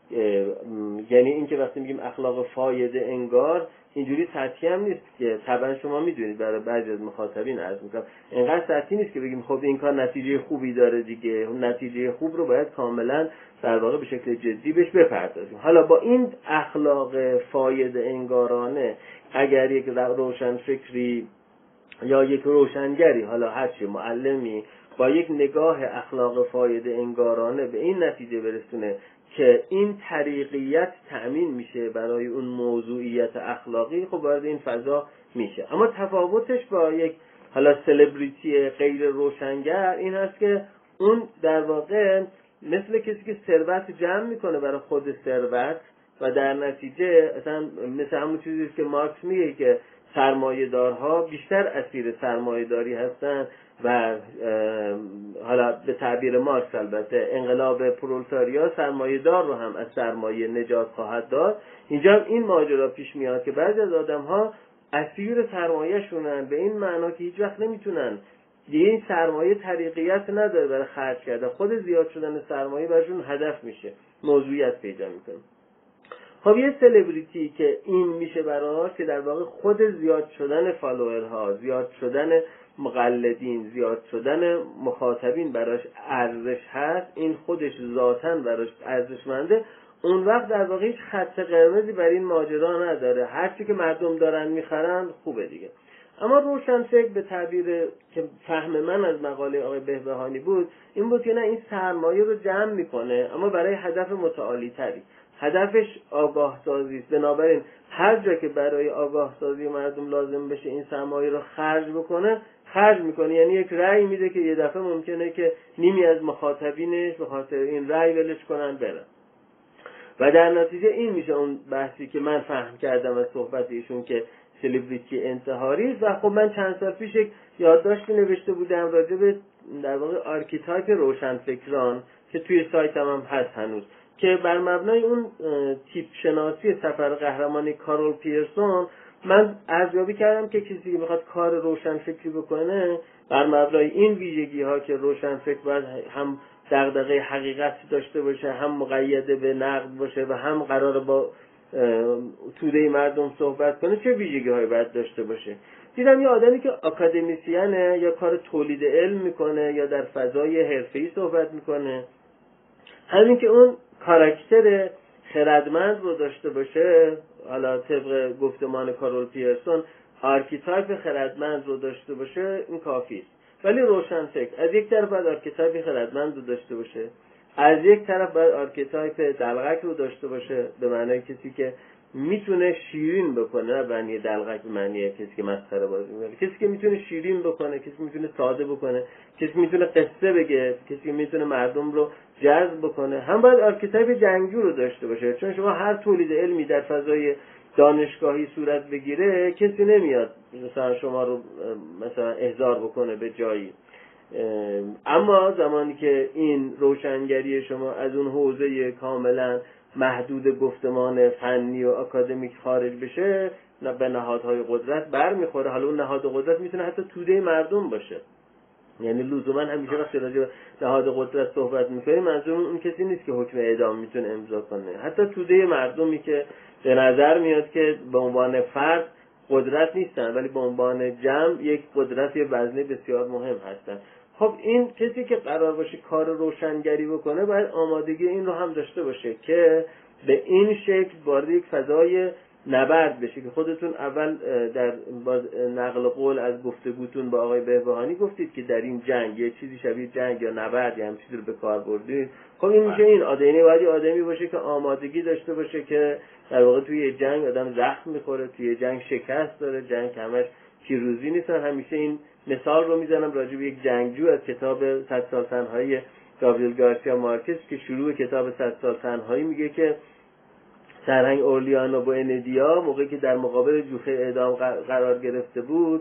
یعنی این که وقتی میگیم اخلاق فایده انگار اینجوری سطحی هم نیست که طبعا شما میدونید برای بعضی از مخاطبین عرض میکنم اینقدر سطحی نیست که بگیم خب این کار نتیجه خوبی داره دیگه، اون نتیجه خوب رو باید کاملا در واقع به شکل جدی بهش بپردازیم. حالا با این اخلاق فایده انگارانه اگر یک روشنفکری یا یک روشنگری، حالا هرچی معلمی، با یک نگاه اخلاق فایده انگارانه به این نتیجه برسونه که این طریقیت تأمین میشه برای اون موضوعیت اخلاقی، خب وارد این فضا میشه. اما تفاوتش با یک حالا سلبریتی غیر روشنگر این هست که اون در واقع مثل کسی که ثروت جمع میکنه برای خود ثروت و در نتیجه اصلا مثل همون چیزی که مارکس میگه که سرمایه‌دارها بیشتر اسیر سرمایه‌داری هستن و حالا به تعبیر مارکس البته انقلاب پرولتاریا سرمایه‌دار رو هم از سرمایه نجات خواهد داد. اینجا این ماجرا پیش میاد که بعضی از آدم‌ها اسیر سرمایه‌شونن به این معنا که هیچ وقت نمیتونن دیگه این سرمایه طریقیت نداره برای خرج کردن، خود زیاد شدن سرمایه براشون هدف میشه، موضوعیت پیدا میکنه. خب یه سلبریتی که این میشه براش که در واقع خود زیاد شدن فالوورها، زیاد شدن مقلدین، زیاد شدن مخاطبین براش ارزش هست، این خودش ذاتاً براش ارزشمنده، اون وقت در واقع هیچ خط قرمزی بر این ماجرا نداره، هرچی که مردم دارن میخرن خوبه دیگه. اما روشنفکر به تعبیر که فهم من از مقاله آقای بهبهانی بود این بود که نه، این سرمایه رو جمع میکنه اما برای هدف متعالی تری، هدفش آگاه سازی است. بنابراین هر جا که برای آگاه سازی مردم لازم بشه این سرمایه رو خرج بکنه خرج میکنه، یعنی یک رأی میده که یه دفعه ممکنه که نیمی از مخاطبینش به خاطر این رأی ولش کنن برن و در نتیجه این میشه اون بحثی که من فهم کردم از صحبت ایشون که سلبریتی انتحاری است. و خب من چند سال پیش یک یادداشتی نوشته بودم راجع به در واقع آرکیتایپ روشنفکران که توی سایتم هم هست هنوز، که بر مبنای اون تیپ شناسی سفر قهرمانی کارول پیرسون من ارزیابی کردم که کسی که میخواد کار روشنفکری بکنه بر مبنای این ویژگی ها که روشنفکر باید هم دغدغه حقیقت داشته باشه، هم مقید به نقد باشه و هم قراره با توده مردم صحبت کنه، چه ویژگی هایی باید داشته باشه. دیدم یه آدمی که آکادمیسیانه یا کار تولید علم میکنه یا در فضای حرفه‌ای صحبت میکنه، همین که اون کاراکتر خردمند رو داشته باشه، حالا طبق گفتمان کارول پیرسون آرکیتایپ خردمند رو داشته باشه، این کافی است. ولی روشنفکر از یک طرف باید آرکیتایپ خردمند رو داشته باشه، از یک طرف باید آرکیتایپ دلغک رو داشته باشه، به معنای کسی که میتونه شیرین بکنه، نه معنی دلغک به معنی کسی که مسخره بازی میکنه، کسی که میتونه شیرین بکنه، کسی میتونه ساده بکنه، کسی میتونه قصه بگه، کسی میتونه مردم رو جذب بکنه. هم باید آرکیتایپ جنگجو رو داشته باشه، چون شما هر تولید علمی در فضای دانشگاهی صورت بگیره کسی نمیاد مثلا شما رو مثلا احضار بکنه به جایی. اما زمانی که این روشنگری شما از اون حوزه کاملا محدود گفتمان فنی و اکادمیک خارج بشه، به نهادهای قدرت برمیخوره. حالا اون نهاد قدرت میتونه حتی توده مردم باشه، یعنی لزوما همیشه وقتی راجع به نهاد قدرت صحبت میکنیم منظور اون کسی نیست که حکم اعدام میتونه امضا کنه، حتی توده مردمی که به نظر میاد که به عنوان فرد قدرت نیستن ولی به عنوان جمع یک قدرت، یک وزنه بسیار مهم هستن. خب این کسی که قرار باشه کار روشنگری بکنه باید آمادگی این رو هم داشته باشه که به این شکل وارد یک فضای نبرد بشه که خودتون اول در نقل قول از گفتگوتون با آقای بهبهانی گفتید که در این جنگ یه چیزی شبیه جنگ یا نبرد یا هم چیزی رو به کار بردید. خب این میشه این آدمی باید آدمی باشه که آمادگی داشته باشه که در واقع توی جنگ آدم زخم میخوره، توی جنگ شکست داره، جنگ همش پیروزی نیستن. همیشه این مثال رو میزنم راجع به یک جنگجو از کتاب 100 سال تنهایی گابریل گارسیا مارکز که شروع کتاب 100 سال تنهایی میگه که سرهنگ اورلیانو بوئندیا موقعی که در مقابل جوخه اعدام قرار گرفته بود،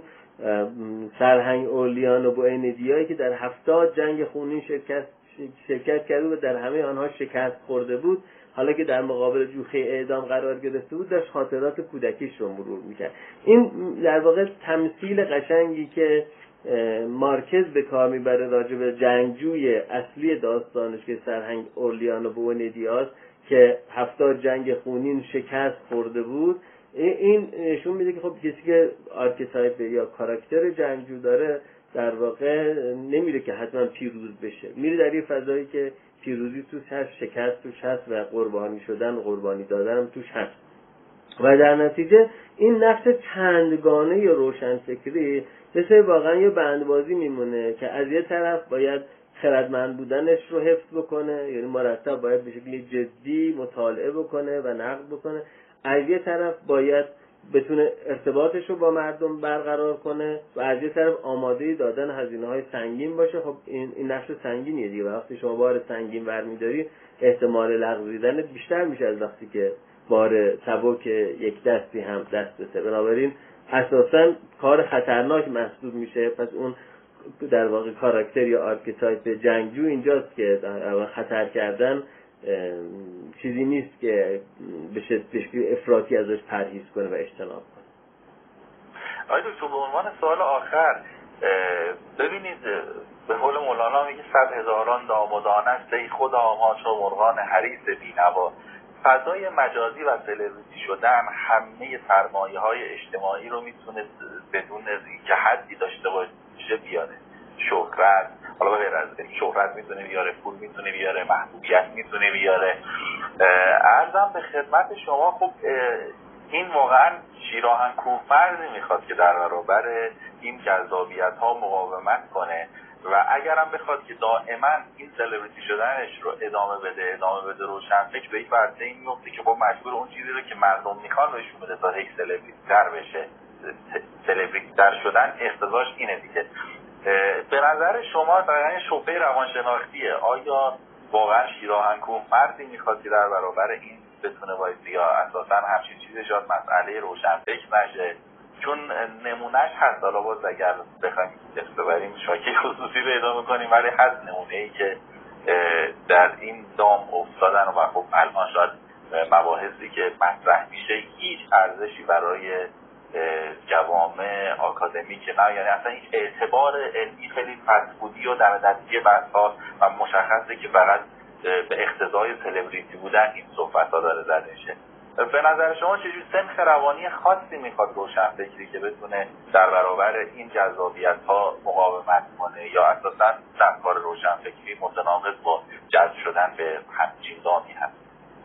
سرهنگ اورلیانو بوئندیایی که در 70 جنگ خونین شرکت کرده و در همه آنها شکست خورده بود، حالا که در مقابل جوخه اعدام قرار گرفته بود داشت خاطرات کودکیش رو مرور میکرد. این در واقع تمثیل قشنگی که مارکز به کار میبره راجع به جنگجوی اصلی داستانش که سرهنگ اورلیانو بوئندیاست که 70 جنگ خونین شکست خورده بود. این نشون میده که خب کسی که آرکیتایپ یا کاراکتر جنگجو داره در واقع نمیره که حتما پیروز بشه، میره در یه فضایی که پیروزی توش هست، شکست توش هست و قربانی شدن و قربانی دادن هم توش هست. و در نتیجه این نقش چندگانه یا روشنفکری مثل واقعا یه بندبازی میمونه که از یه طرف باید خردمند بودنش رو حفظ بکنه، یعنی مرتب باید به شکل جدی مطالعه بکنه و نقد بکنه. از یه طرف باید بتونه ارتباطش رو با مردم برقرار کنه و از یه طرف آماده دادن هزینه‌های سنگین باشه. خب این نقش سنگینیه دیگه. وقتی شما بار سنگین برمی‌داری احتمال لغزیدن بیشتر میشه از وقتی که بار سبک یک دستی هم دست بده. بنابراین اساساً کار خطرناک محسوب میشه. پس اون در واقع کاراکتر یا آرکیتایپ جنگجو اینجاست که خطر کردن چیزی نیست که به شکل افراطی ازش پرهیز کنه و اجتناب کنه. آقای دکتر، به عنوان سوال آخر، ببینید به قول مولانا میگه 100,000 دامدان است ای خدا ما چو مرغان حریص بینوا. فضای مجازی و سلبریتی شدن همه سرمایه‌های اجتماعی رو میتونه بدون اینکه حدی داشته باشه بیاره. شهرت، حالا به غیر از شهرت میتونه بیاره، پول میتونه بیاره، محبوبیت میتونه بیاره. عرضم به خدمت شما، خب این واقعا شیراهن کوهمردی میخواد که در برابر این جذابیت ها مقاومت کنه و اگرم بخواد که دائما این سلبریتی شدنش رو ادامه بده روشنفکر به این ورطه این میفته که خب مجبور اون چیزی رو که مردم میخوان بهشون بده تا یک سلبریتی تر بشه. سلبریتی تر شدن اقتضاش اینه دیگه. به نظر شما دقیقا شبهه روانشناختیه، آیا واقعا شیراهن کوهمردی میخواد که در برابر این بتونه وایسه یا اساسا همچین چیزی شاید مسئله روشنفکر نشه؟ چون نمونهش هست. حالا باز اگر بخوایم دست ببریم شاکی خصوصی رو ادامه کنیم، ولی هست نمونه‌ای که در این دام افتادن و خب الان شاید مباحثی که مطرح میشه هیچ ارزشی برای جوامع آکادمیک نه، یعنی اصلا هیچ اعتبار علمی خیلی فسفودی و در نتیجه بحث‌ها و مشخصه که فقط به اقتضای سلبریتی بودن این صحبت‌ها داره زده میشه. به نظر شما چجور سنخ روانی خاصی میخواد روشنفکری که بتونه در برابر این جذابیت‌ها مقاومت کنه، یا اساساً افکار روشنفکری متناقض با جذب شدن به همچین دامی هست؟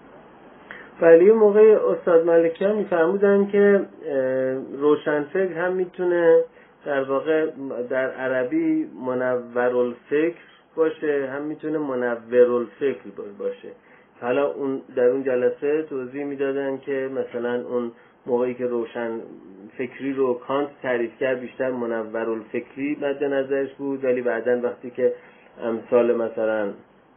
ولی موقع استاد ملکیان میفرمودن که روشنفکر هم میتونه در واقع در عربی منورالفکر باشه، هم میتونه منورالفکر باشه. حالا اون در اون جلسه توضیح میدادن که مثلا اون موقعی که روشن فکری رو کانت تعریف کرد بیشتر منورالفکری مد نظرش بود، ولی بعدن وقتی که امثال مثلا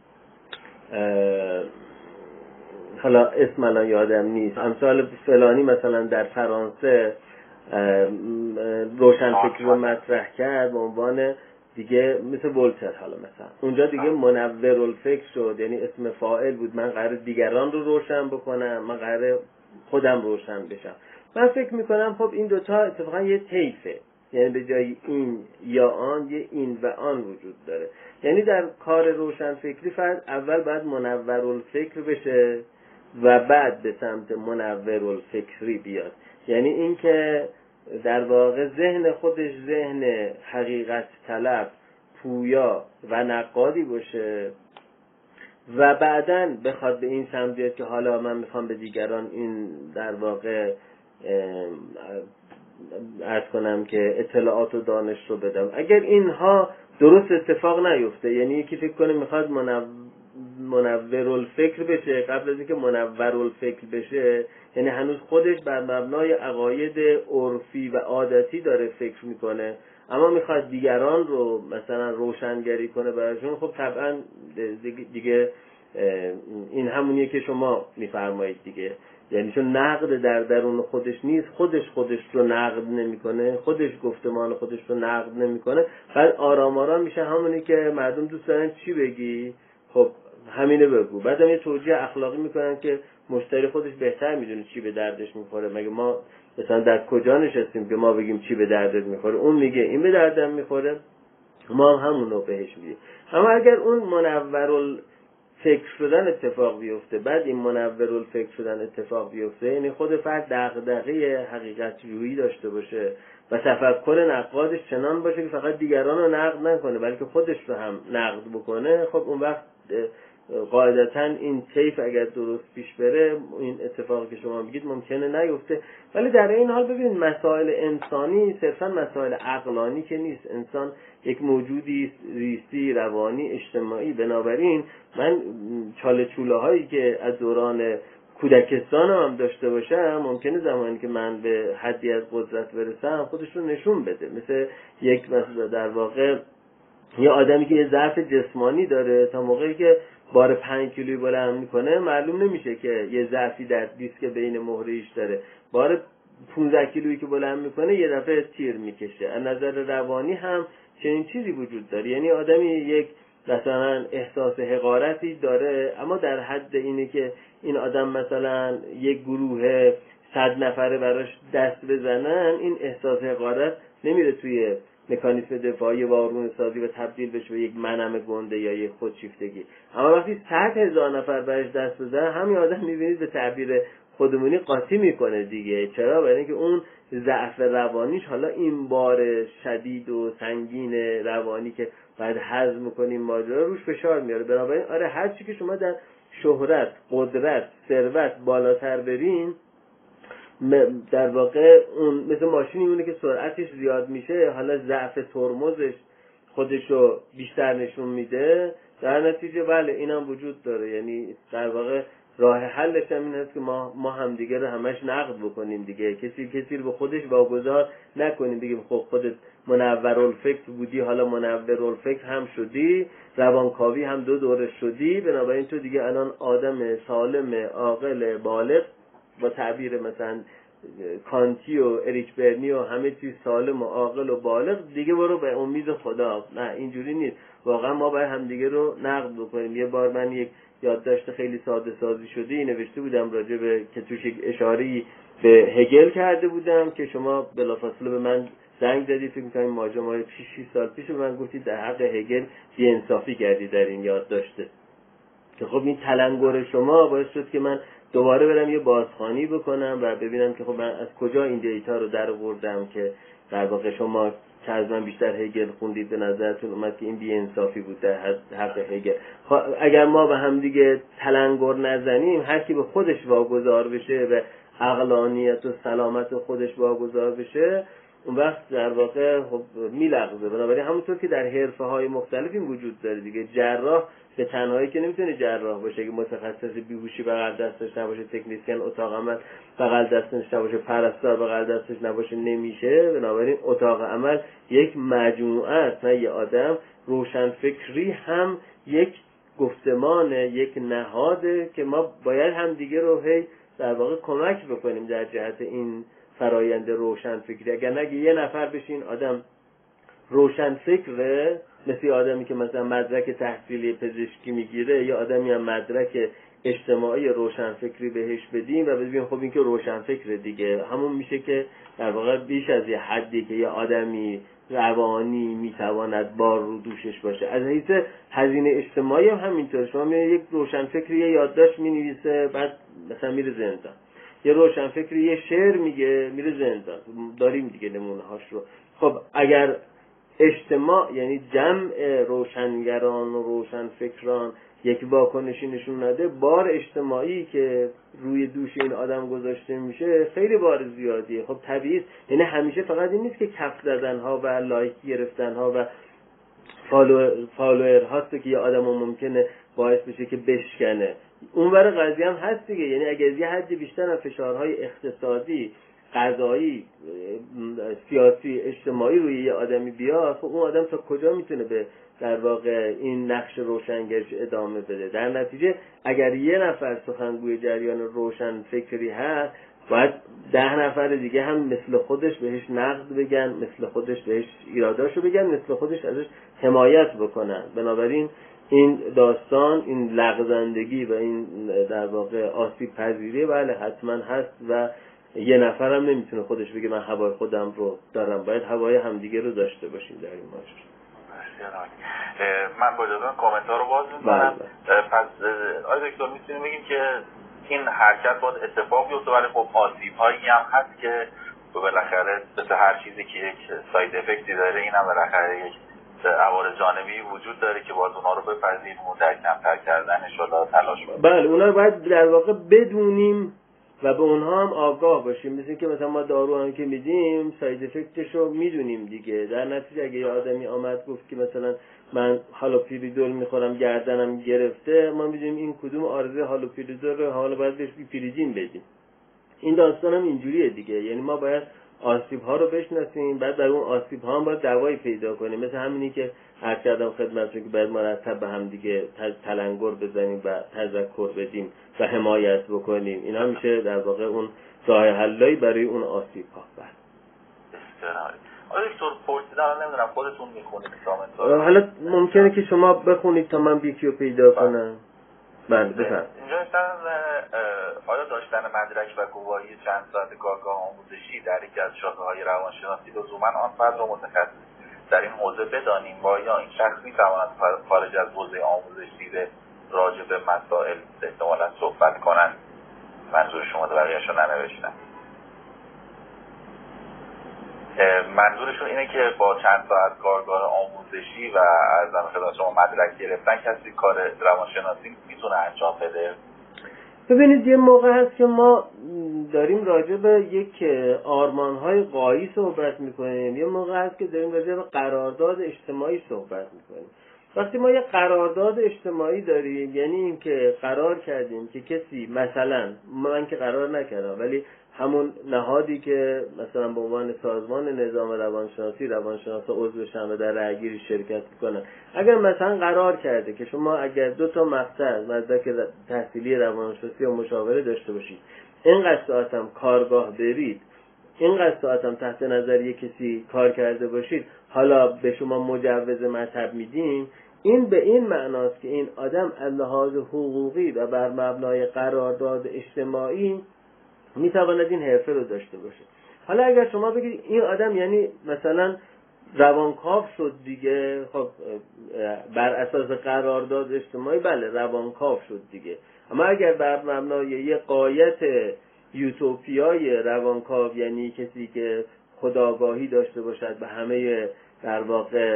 حالا اسم الان یادم نیست، امثال فلانی مثلا در فرانسه روشن فکر رو مطرح کرد به عنوان دیگه مثل ولتر، حالا مثلا اونجا دیگه منورالفکر شد، یعنی اسم فاعل بود. من قراره دیگران رو روشن بکنم، من قراره خودم روشن بشم. من فکر میکنم خب این دوتا اتفاقا یه طیفه، یعنی به جای این یا آن یه این و آن وجود داره. یعنی در کار روشن فکری فرد اول باید منورالفکر بشه و بعد به سمت منورالفکری بیاد. یعنی این که در واقع ذهن خودش ذهن حقیقت طلب، پویا و نقادی باشه و بعداً بخواد به این سمت بیاد که حالا من میخوام به دیگران این در واقع عرض کنم که اطلاعات و دانش رو بدم. اگر اینها درست اتفاق نیفته، یعنی یکی فکر کنه میخواد منورالفکر بشه قبل از اینکه منورالفکر بشه، یعنی هنوز خودش بر مبنای عقاید عرفی و عادتی داره فکر میکنه، اما میخواد دیگران رو مثلا روشنگری کنه براشون، خب طبعا دیگه این همونیه که شما میفرمایید دیگه. یعنی چون نقد در درون خودش نیست، خودش رو نقد نمیکنه، خودش گفتمان خودش رو نقد نمیکنه، بعد آرام آرام میشه همونی که مردم دوست دارن چی بگی خب همینه بگو. بعدم یه توجیه اخلاقی میکنن که مشتری خودش بهتر میدونه چی به دردش میخوره، مگه ما مثلا در کجا نشستیم که ما بگیم چی به دردت میخوره؟ اون میگه این به دردم میخوره، ما هم همون رو بهش میگیم. اما اگر اون منورالفکر شدن اتفاق بیفته، بعد این منورالفکر شدن اتفاق بیفته، یعنی خود فرد دغدغه حقیقت جویی داشته باشه و تفکر نقادش چنان باشه که فقط دیگران رو نقد نکنه بلکه خودش رو هم نقد بکنه، خب اون وقت قاعدتا این طیف اگر درست پیش بره این اتفاقی که شما میگید ممکنه نیفته. ولی در این حال ببینید مسائل انسانی صرفا مسائل عقلانی که نیست. انسان یک موجودی ریستی فکری، روانی، اجتماعی. بنابراین من چاله چوله هایی که از دوران کودکستانم هم داشته باشم ممکنه زمانی که من به حدی از قدرت برسم خودش رو نشون بده. مثل یک مثلا در واقع یه آدمی که یه ضعف جسمانی داره تا موقعی که بار 5 کیلویی بلند میکنه معلوم نمیشه که یه ضعفی در دیسک بین مهره‌ایش داره. بار 15 کیلویی که بلند میکنه یه دفعه تیر میکشه. از نظر روانی هم چنین چیزی وجود داره. یعنی آدمی یک مثلا احساس حقارتی داره، اما در حد اینه که این آدم مثلا یک گروه 100 نفره براش دست بزنن، این احساس حقارت نمیره توی مکانیسم دفاعی وارونه سازی و تبدیل بشه به یک منم گنده یا یک خودشیفتگی. اما وقتی 100,000 نفر براش دست بزنن، همین آدم میبینید به تعبیر خودمونی قاطی میکنه دیگه. چرا؟ برای اینکه اون ضعف روانیش حالا این بار شدید و سنگین روانی که باید هضم کنیم ماجرا روش فشار میاره. بنابراین آره، هر چی که شما در شهرت، قدرت، ثروت بالاتر برین، در واقع اون مثل ماشینی مونه که سرعتش زیاد میشه، حالا ضعف ترمزش خودشو بیشتر نشون میده، در نتیجه بله اینم وجود داره. یعنی در واقع راه حلش هم این هست که ما همدیگه رو همش نقد بکنیم دیگه. کسی رو به خودش واگذار نکنیم، بگیم خب خودت منورالفکر بودی، حالا منورالفکر هم شدی، روانکاوی هم 2 دوره شدی، بنابراین تو دیگه الان آدم سالم، عاقل، بالغ، با تعبیر مثلا کانتی و اریک برنی و همه چیز سالم و عاقل و بالغ دیگه، برو به امید خدا. نه، اینجوری نیست. واقعا ما باید همدیگه رو نقد بکنیم. یه بار من یک یادداشت خیلی ساده سازی شده نوشته بودم راجع به که توش یک اشاره‌ای به هگل کرده بودم که شما بلافاصله به من زنگ زدید، فکر می‌کنم ماجرا 6 سال پیش به من گفتید در حق هگل بی‌انصافی کردی در این یادداشته. که خب این تلنگر شما باعث شد که من دوباره برم یه بازخوانی بکنم و ببینم که خب من از کجا این دیتا رو در آوردم که در واقع شما که از من بیشتر هگل خوندید به نظرتون اومد که این بی‌انصافی بود در حق هگل. خب اگر ما به هم دیگه تلنگر نزنیم، هر کی به خودش واگذار بشه، به عقلانیت و سلامت خودش واگذار بشه، اون وقت در واقع خب میلغزه. بنابراین همونطور که در حرفه‌های مختلف این وجود داره دیگه، جراح به تنهایی که نمیتونه جراح باشه، که متخصص بیهوشی بغل دستش نباشه، تکنیسیان اتاق عمل بغل دستش نباشه، پرستار بغل دستش نباشه، نمیشه. بنابراین اتاق عمل یک مجموعه است، نه یه آدم. روشنفکری هم یک گفتمان، یک نهاده که ما باید هم دیگه رو هی در واقع کمک بکنیم در جهت این فرایند روشنفکری. اگر نگه یه نفر بشین آدم روشنفکره، مثل آدمی که مثلا مدرک تحصیلی پزشکی میگیره، یا آدمی هم مدرک اجتماعی روشنفکری بهش بدیم و ببینیم خب این که روشنفکره دیگه، همون میشه که در واقع بیش از یه حدی که یه آدمی روانی میتواند بار رو دوشش باشه. از حیث هزینه اجتماعی هم همینطور. شما میبینید یک روشنفکری یه یادداشت مینویسه، بعد مثلا میره زندان. یه روشنفکری یه شعر میگه، میره زندان. داریم دیگه نمونه هاش رو. خب اگر اجتماع، یعنی جمع روشنگران و روشنفکران، یک واکنشی نشون نده، بار اجتماعی که روی دوش این آدم گذاشته میشه خیلی بار زیادیه. خب طبیعیه. یعنی همیشه فقط این نیست که کف زدن ها و لایک گرفتن ها و فالوور هاست که یه آدم ممکنه باعث بشه که بشکنه. اونور قضیه هم هست دیگه. یعنی اگر یه حدی بیشتر از فشارهای اقتصادی، قضایی، سیاسی، اجتماعی روی یه آدمی بیاد، خب اون آدم تا کجا میتونه به در واقع این نقش روشنگرش ادامه بده؟ در نتیجه اگر یه نفر سخنگوی جریان روشن فکری هست، باید 10 نفر دیگه هم مثل خودش بهش نقد بگن، مثل خودش بهش ایراداشو بگن، مثل خودش ازش حمایت بکنن. بنابراین این داستان، این لغزندگی و این در واقع آسیب پذیری بله حتما هست و یه نفرم نمیتونه خودش بگه من هوای خودم رو دارم. باید هوای همدیگه رو داشته باشیم در این ماجرا. من با اجازه کامنت‌ها رو باز می‌کنم. پس آقای دکتر می‌تونیم بگیم که این حرکت باید اتفاق بیفته، ولی خب آسیب‌هایی هم هست که بالاخره مثل هر چیزی که یک ساید افکتی داره، این هم بالاخره یک عوارض جانبی وجود داره که باید اونها رو بپذیریم و در کمتر کردن ان شاءالله تلاش کنیم. بله، اونا رو باید در واقع بدونیم و به اونها هم آگاه باشیم. مثل که مثلا ما دارو هم که میدیم ساید افکتش رو میدونیم دیگه. در نتیجه اگه یه آدمی آمد گفت که مثلا من هالوپیریدول میخورم گردنم گرفته، ما میدونیم این کدوم آرزه هالوپیریدول رو حالا باید بهش پیریدین بدیم. این داستان هم اینجوریه دیگه. یعنی ما باید آسیب ها رو بشناسیم، بعد در اون آسیب ها هم باید دوایی پیدا کنیم. مثل همینی که عرض کردم خدمتتون که باید مرتب به هم دیگه تلنگر بزنیم و تذکر بدیم و حمایت بکنیم. اینا میشه در واقع اون راه حلایی برای اون آسیب ها. آره دکتر پرسیدم، نمیدونم خودتون میخونید کامنت حالا ممکنه که شما بخونید تا من بیکیو پیدا کنم. بله بفرمایید. اینجا آیا داشتن مدرک و گواهی چند ساعت کارگاه آموزشی در یکی از شاخه‌های روانشناسی لزوما آن فرد را متخصص در این حوزه بدانیم و یا این شخص میتواند خارج از حوزه آموزش دیده راجع به مسائل احتمالاً صحبت کنند؟ منظور شما رو بقیه‌اش رو ننوشتم. منظورشون اینه که با چند ساعت کارگاه آموزشی و ارزم خدمت شما مدرک گرفتن کسی کار روانشناسی میتونه انجام بده؟ ببینید یه موقع هست که ما داریم راجع به یک آرمان‌های غایی صحبت میکنیم، یه موقع هست که داریم راجع به قرارداد اجتماعی صحبت میکنیم. وقتی ما یه قرارداد اجتماعی داریم یعنی این که قرار کردیم که کسی، مثلا من که قرار نکردم ولی همون نهادی که مثلا به عنوان سازمان نظام روانشناسی روانشناسا عضو بشن و در رأی‌گیری شرکت میکنن، اگر مثلا قرار کرده که شما اگر 2 تا مقطع مدرک تحصیلی روانشناسی و مشاوره داشته باشید، اینقدر ساعت هم کارگاه برید، اینقدر ساعت هم تحت نظر یک کسی کار کرده باشید، حالا به شما مجوز مذهب میدیم، این به این معناست که این آدم از لحاظ حقوقی و بر مبنای قرارداد اجتماعی میتواند این حرفه رو داشته باشه. حالا اگر شما بگید این آدم یعنی مثلا روانکاو شد دیگه، خب بر اساس قرارداد اجتماعی بله روانکاو شد دیگه، اما اگر بر مبنای یه غایت یوتوپیای روانکاو یعنی کسی که خودآگاهی داشته باشد به همه در واقع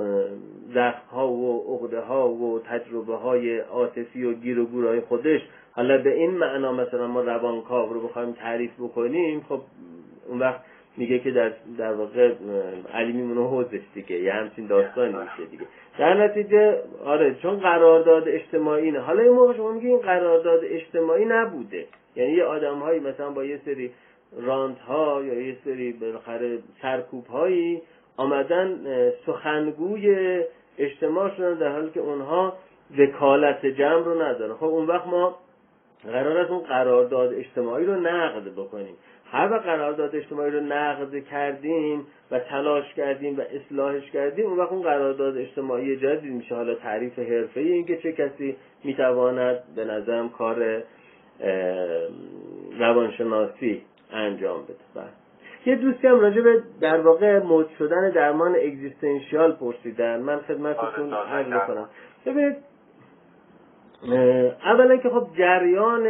زخم‌ها و عقده‌ها و تجربه‌های عاطفی و گیر و گورهای خودش، حالا به این معنا مثلا ما روانکاو رو بخوایم تعریف بکنیم، خب اون وقت میگه که در واقع علی میمونه حوزش دیگه، یه همچین داستانی میشه دیگه. در نتیجه آره چون قرارداد اجتماعی نه. حالا این موقع شما میگه این قرارداد اجتماعی نبوده، یعنی یه آدم‌هایی مثلا با یه سری رانت‌ها یا یه سری بالاخره سرکوب‌هایی آمدن سخنگوی اجتماع شدن در حالی که اونها وکالت جمع رو ندارن. خب اون وقت ما قرار است اون قرارداد اجتماعی رو نقض بکنیم. هر وقت قرارداد اجتماعی رو نقض کردیم و تلاش کردیم و اصلاحش کردیم، اون وقت اون قرارداد اجتماعی جدید میشه. حالا تعریف حرفه‌ای این که چه کسی میتواند به نظرم کار روانشناسی انجام بده. یه دوستی هم راجع به در واقع مد شدن درمان اگزیستانسیال پرسیدن، من خدمتتون عرض کنم. ببینید اولا که خب جریان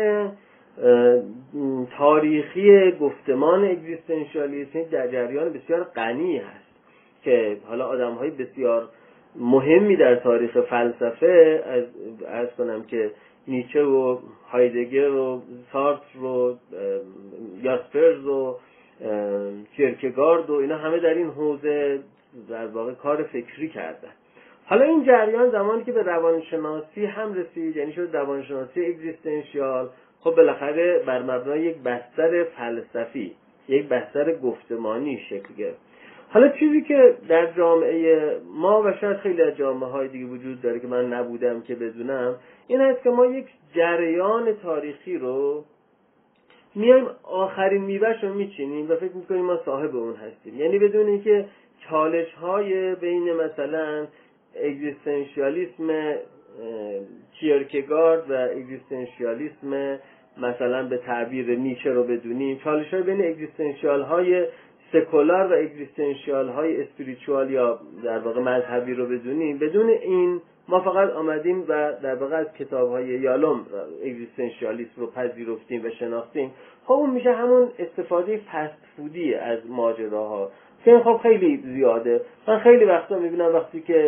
تاریخی گفتمان اگزیستانسیالیسم در جریان بسیار غنی هست که حالا آدم‌های بسیار مهمی در تاریخ فلسفه عرض کنم که نیچه و هایدگر و سارتر و یاسپرز و کیرکگارد و اینا همه در این حوزه در واقع کار فکری کردن. حالا این جریان زمانی که به روانشناسی هم رسید، یعنی شد روانشناسی اگزیستانسیال، خب بالاخره بر مبنای یک بستر فلسفی، یک بستر گفتمانی شکل گرفت. حالا چیزی که در جامعه ما و شاید خیلی از جامعه‌های دیگه وجود داره که من نبودم که بدونم، این است که ما یک جریان تاریخی رو میایم آخرین میوه‌ش رو میچینیم و فکر میکنیم ما صاحب اون هستیم، یعنی بدون اینکه چالش‌های بین مثلا اگزیستانسیالیسم کیرکگارد و اگزیستانسیالیسم مثلا به تعبیر نیچه رو بدونیم، چالش‌های بین اگزیستانسیال‌های سکولار و اگزیستانسیال‌های اسپریچوال یا در واقع مذهبی رو بدونیم، بدون این ما فقط آمدیم و در واقع از کتاب‌های یالوم اگزیستانسیالیسم رو پذیرفتیم و شناختیم. خب اون میشه همون استفاده فست فودی از ماجراها که خب خیلی زیاده. من خیلی وقتا میبینم وقتی که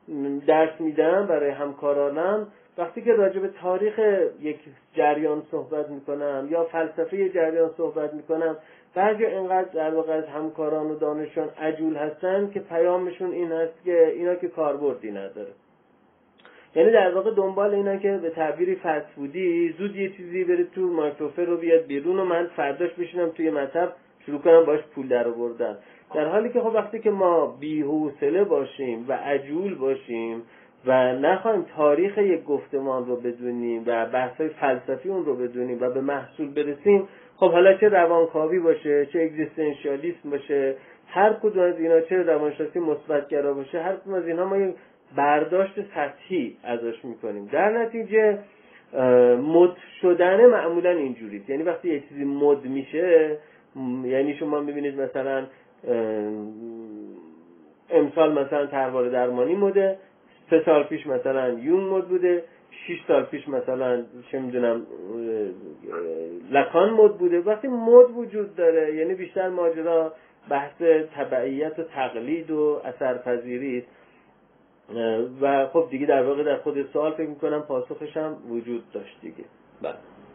درس میدم برای همکارانم، وقتی که راجع به تاریخ یک جریان صحبت میکنم یا فلسفه جریان صحبت میکنم، بعضی اینقدر در واقع از همکاران و دانشجویان عجول هستن که پیامشون این هست که اینا که کاربردی نداره. یعنی در واقع دنبال اینا که به تعبیری فست فودی زود یه چیزی بره تو مایکروفر رو بیاد بیرون و من فرداش بشینم توی مطب شروع کنم باش پول در آوردن. در حالی که خب وقتی که ما بی‌حوصله باشیم و عجول باشیم و نخواهیم تاریخ یک گفتمان رو بدونیم و بحث‌های فلسفی اون رو بدونیم و به محصول برسیم، خب حالا چه روانکاوی باشه، چه اگزیستانسیالیسم باشه، هر کدوم از اینا، چه روانشناسی مثبت‌گرا باشه، هر کدوم از اینا ما یک برداشت سطحی ازش میکنیم. در نتیجه مد شدن معمولا اینجوریه. یعنی وقتی یه چیزی مد میشه، یعنی شما میبینید مثلا امسال مثلا طرحواره درمانی مده، 3 سال پیش مثلا یونگ مد بوده، 6 سال پیش مثلا چه میدونم لکان مد بوده. وقتی مد وجود داره یعنی بیشتر ماجرا بحث تبعیت و تقلید و اثرپذیری است و خب دیگه در واقع در خود سوال فکر میکنم پاسخش هم وجود داشت دیگه. بله.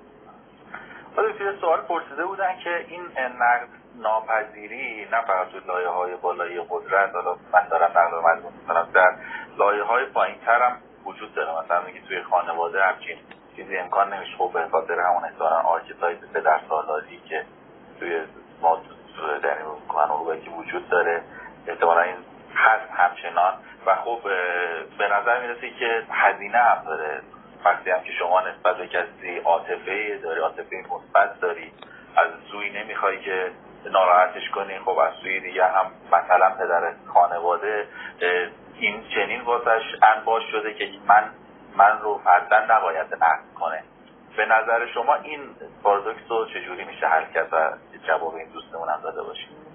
حالا توی سوال پرسیده بودن که این نقد ناپذیری نه فقط توی لایه‌های بالای قدرت، حالا من دارم نقد مضمون می‌کنم، در لایه‌های پایین‌تر هم وجود داره. مثلا میگه توی خانواده همچین چیزی امکان نمیشه، خب به خاطر همون اصلا آرکیتایپ پدرسالاری که توی ما در این قانون که وجود داره احتمالاً این هست همچنان. و خب به نظر میرسه که هزینه هم داره. وقتی هم که شما نسبت به کسی عاطفه داری، عاطفه مثبت داری، از سوی نمیخوای که ناراحتش کنی، خب از سوی دیگه هم مثلا پدر خانواده این چنین واسش انباش شده که من رو فرزند نباید نقد کنه. به نظر شما این پارادوکس رو چجوری میشه حل کرد و جواب این دوستمون هم داده باشید؟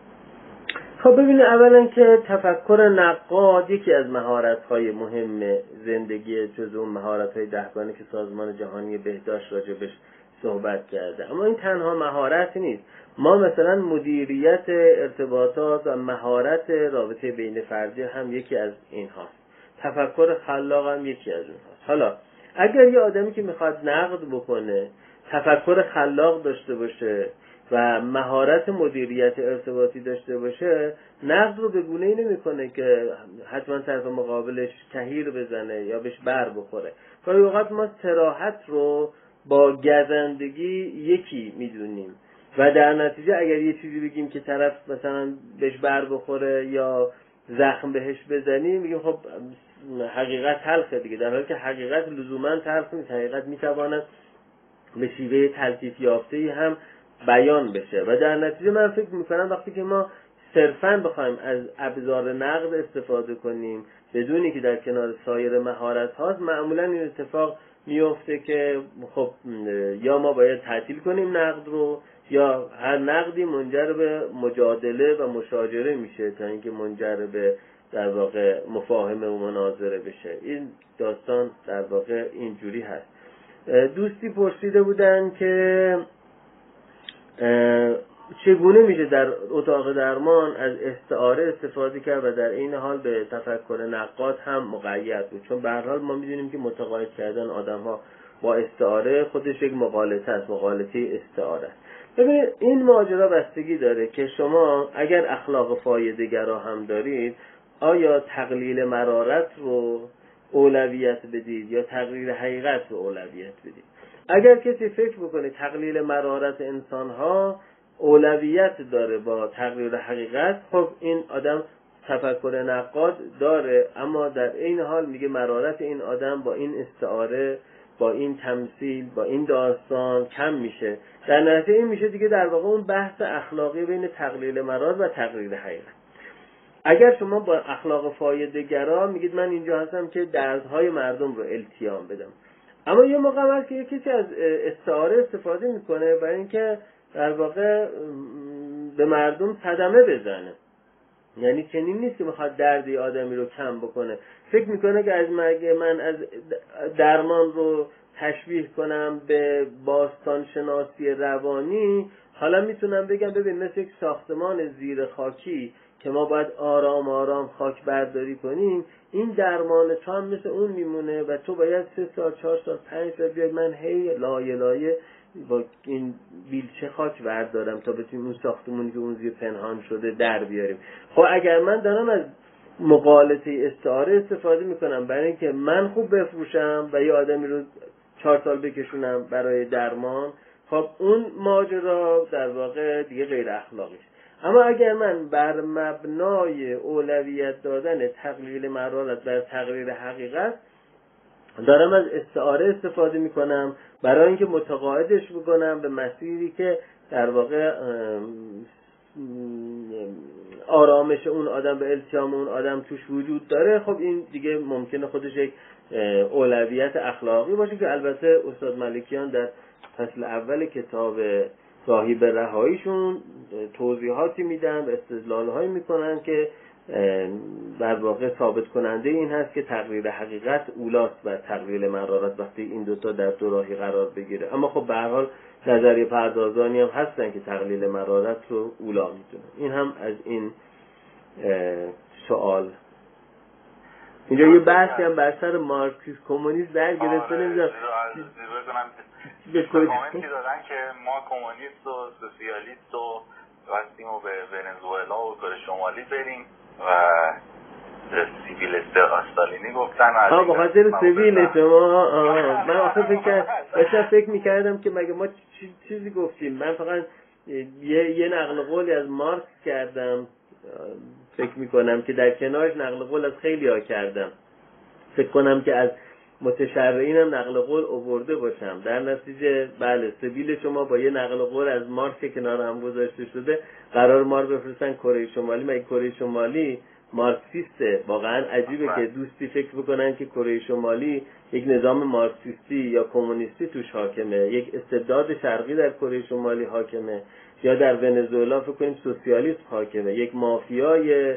خب ببینید، اولا که تفکر نقاد یکی از مهارت‌های مهم زندگی، جزو مهارت‌های دهگانه که سازمان جهانی بهداشت راجبش صحبت کرده. اما این تنها مهارت نیست. ما مثلا مدیریت ارتباطات و مهارت رابطه بین فردی هم یکی از اینهاست. تفکر خلاق هم یکی از اینهاست. حالا اگر یه آدمی که میخواد نقد بکنه تفکر خلاق داشته باشه و مهارت مدیریت ارتباطی داشته باشه، نقد رو به گونه‌ای نمی‌کنه که حتما طرف مقابلش کهیر بزنه یا بهش بر بخوره. گاهی اوقات ما صراحت رو با گزندگی یکی میدونیم و در نتیجه اگر یه چیزی بگیم که طرف مثلا بهش بر بخوره یا زخم بهش بزنیم، میگیم خب حقیقت تلخه دیگه، در حالی که حقیقت لزوما تلخ نیست. حقیقت میتواند به شیوه تلطیف یافته‌ای هم بیان بشه و در نتیجه من فکر میکنم وقتی که ما صرفاً بخوایم از ابزار نقد استفاده کنیم بدونی که در کنار سایر مهارت هاست، معمولاً این اتفاق میفته که خب یا ما باید تعطیل کنیم نقد رو، یا هر نقدی منجر به مجادله و مشاجره میشه تا اینکه منجر به در واقع مفاهمه و مناظره بشه. این داستان در واقع اینجوری هست. دوستی پرسیده بودن که چگونه میشه در اتاق درمان از استعاره استفاده کرد و در این حال به تفکر نقاد هم مقید بود، چون به هر حال ما میدونیم که متقاعد کردن آدم‌ها با استعاره خودش یک مغالطه است، مغالطه استعاره. ببینید این ماجرا بستگی داره که شما اگر اخلاق فایده گرا هم دارید، آیا تقلیل مرارت رو اولویت بدید یا تقریر حقیقت رو اولویت بدید. اگر کسی فکر بکنه تقلیل مرارت انسان‌ها اولویت داره با تقریر حقیقت، خب این آدم تفکر نقاد داره، اما در این حال میگه مرارت این آدم با این استعاره، با این تمثیل، با این داستان کم میشه. در نتیجه این میشه دیگه در واقع اون بحث اخلاقی بین تقلیل مرارت و تقریر حقیقت. اگر شما با اخلاق فایده گرا میگید من اینجا هستم که دردهای مردم رو التیام بدم، اما یه موقع هست که کسی از استعاره استفاده میکنه برای اینکه در واقع به مردم صدمه بزنه. یعنی چنین نیست که میخواد دردی آدمی رو کم بکنه. فکر میکنه که از من از درمان رو تشبیه کنم به باستان شناسی روانی، حالا میتونم بگم ببین مثل یک ساختمان زیر خاکی که ما باید آرام آرام خاک برداری کنیم، این درمان تو هم مثل اون میمونه و تو باید 3 سال 4 سال 5 سال بیاد من هی لایه با این بیلچه خاک بردارم تا بتونیم اون ساختمونی که اون زیر پنهان شده در بیاریم. خب اگر من دارم از مقالطه استعاره استفاده میکنم برای اینکه من خوب بفروشم و یه آدمی رو 4 سال بکشونم برای درمان، خب اون ماجرا در واقع دیگه غیر اخلاقی است. اما اگر من بر مبنای اولویت دادن تقلیل مرارت بر تقریر حقیقت دارم از استعاره استفاده میکنم برای اینکه متقاعدش بکنم به مسیری که در واقع آرامش اون آدم به التیام اون آدم توش وجود داره، خب این دیگه ممکنه خودش یک اولویت اخلاقی باشه که البته استاد ملکیان در فصل اول کتاب راهی به رهاییشون توضیحاتی میدن و استدلال‌هایی میکنن که در واقع ثابت کننده این هست که تقریر حقیقت اولاست و تقلیل مرارت وقتی این دوتا در دو راهی قرار بگیره. اما خب به هر حال نظریه پردازانی هم هستن که تقلیل مرارت رو اولا میدونن. این هم از این سوال. اینجا یه بحثی هم بر سر مارکسیسم کمونیسم در گرفته، نمیدونم کامنتی دادن که ما کمونیست و سوسیالیست و وقتیم و به ونزوئلا و کره شمالی بریم و سیویلیست آستالینی گفتن. به خاطر سیویل شما من آخه فکر میکردم که مگه ما چیزی گفتیم. من فقط یه نقل قولی از مارکس کردم، فکر میکنم که در کنارش نقل قول از خیلی ها کردم، فکر کنم که از متشرعین هم نقل قول آورده باشم. در نتیجه بله سبیل شما با یه نقل قول از مارکس کنار هم گذاشته شده، قرار ما رو بفرستن کره شمالی. مگه کره شمالی مارکسیسته؟ واقعا عجیبه که دوستی فکر بکنن که کره شمالی یک نظام مارکسیستی یا کمونیستی توش حاکمه، یک استبداد شرقی در کره شمالی حاکمه، یا در ونزوئلا فکر کنیم سوسیالیسم حاکمه، یک مافیای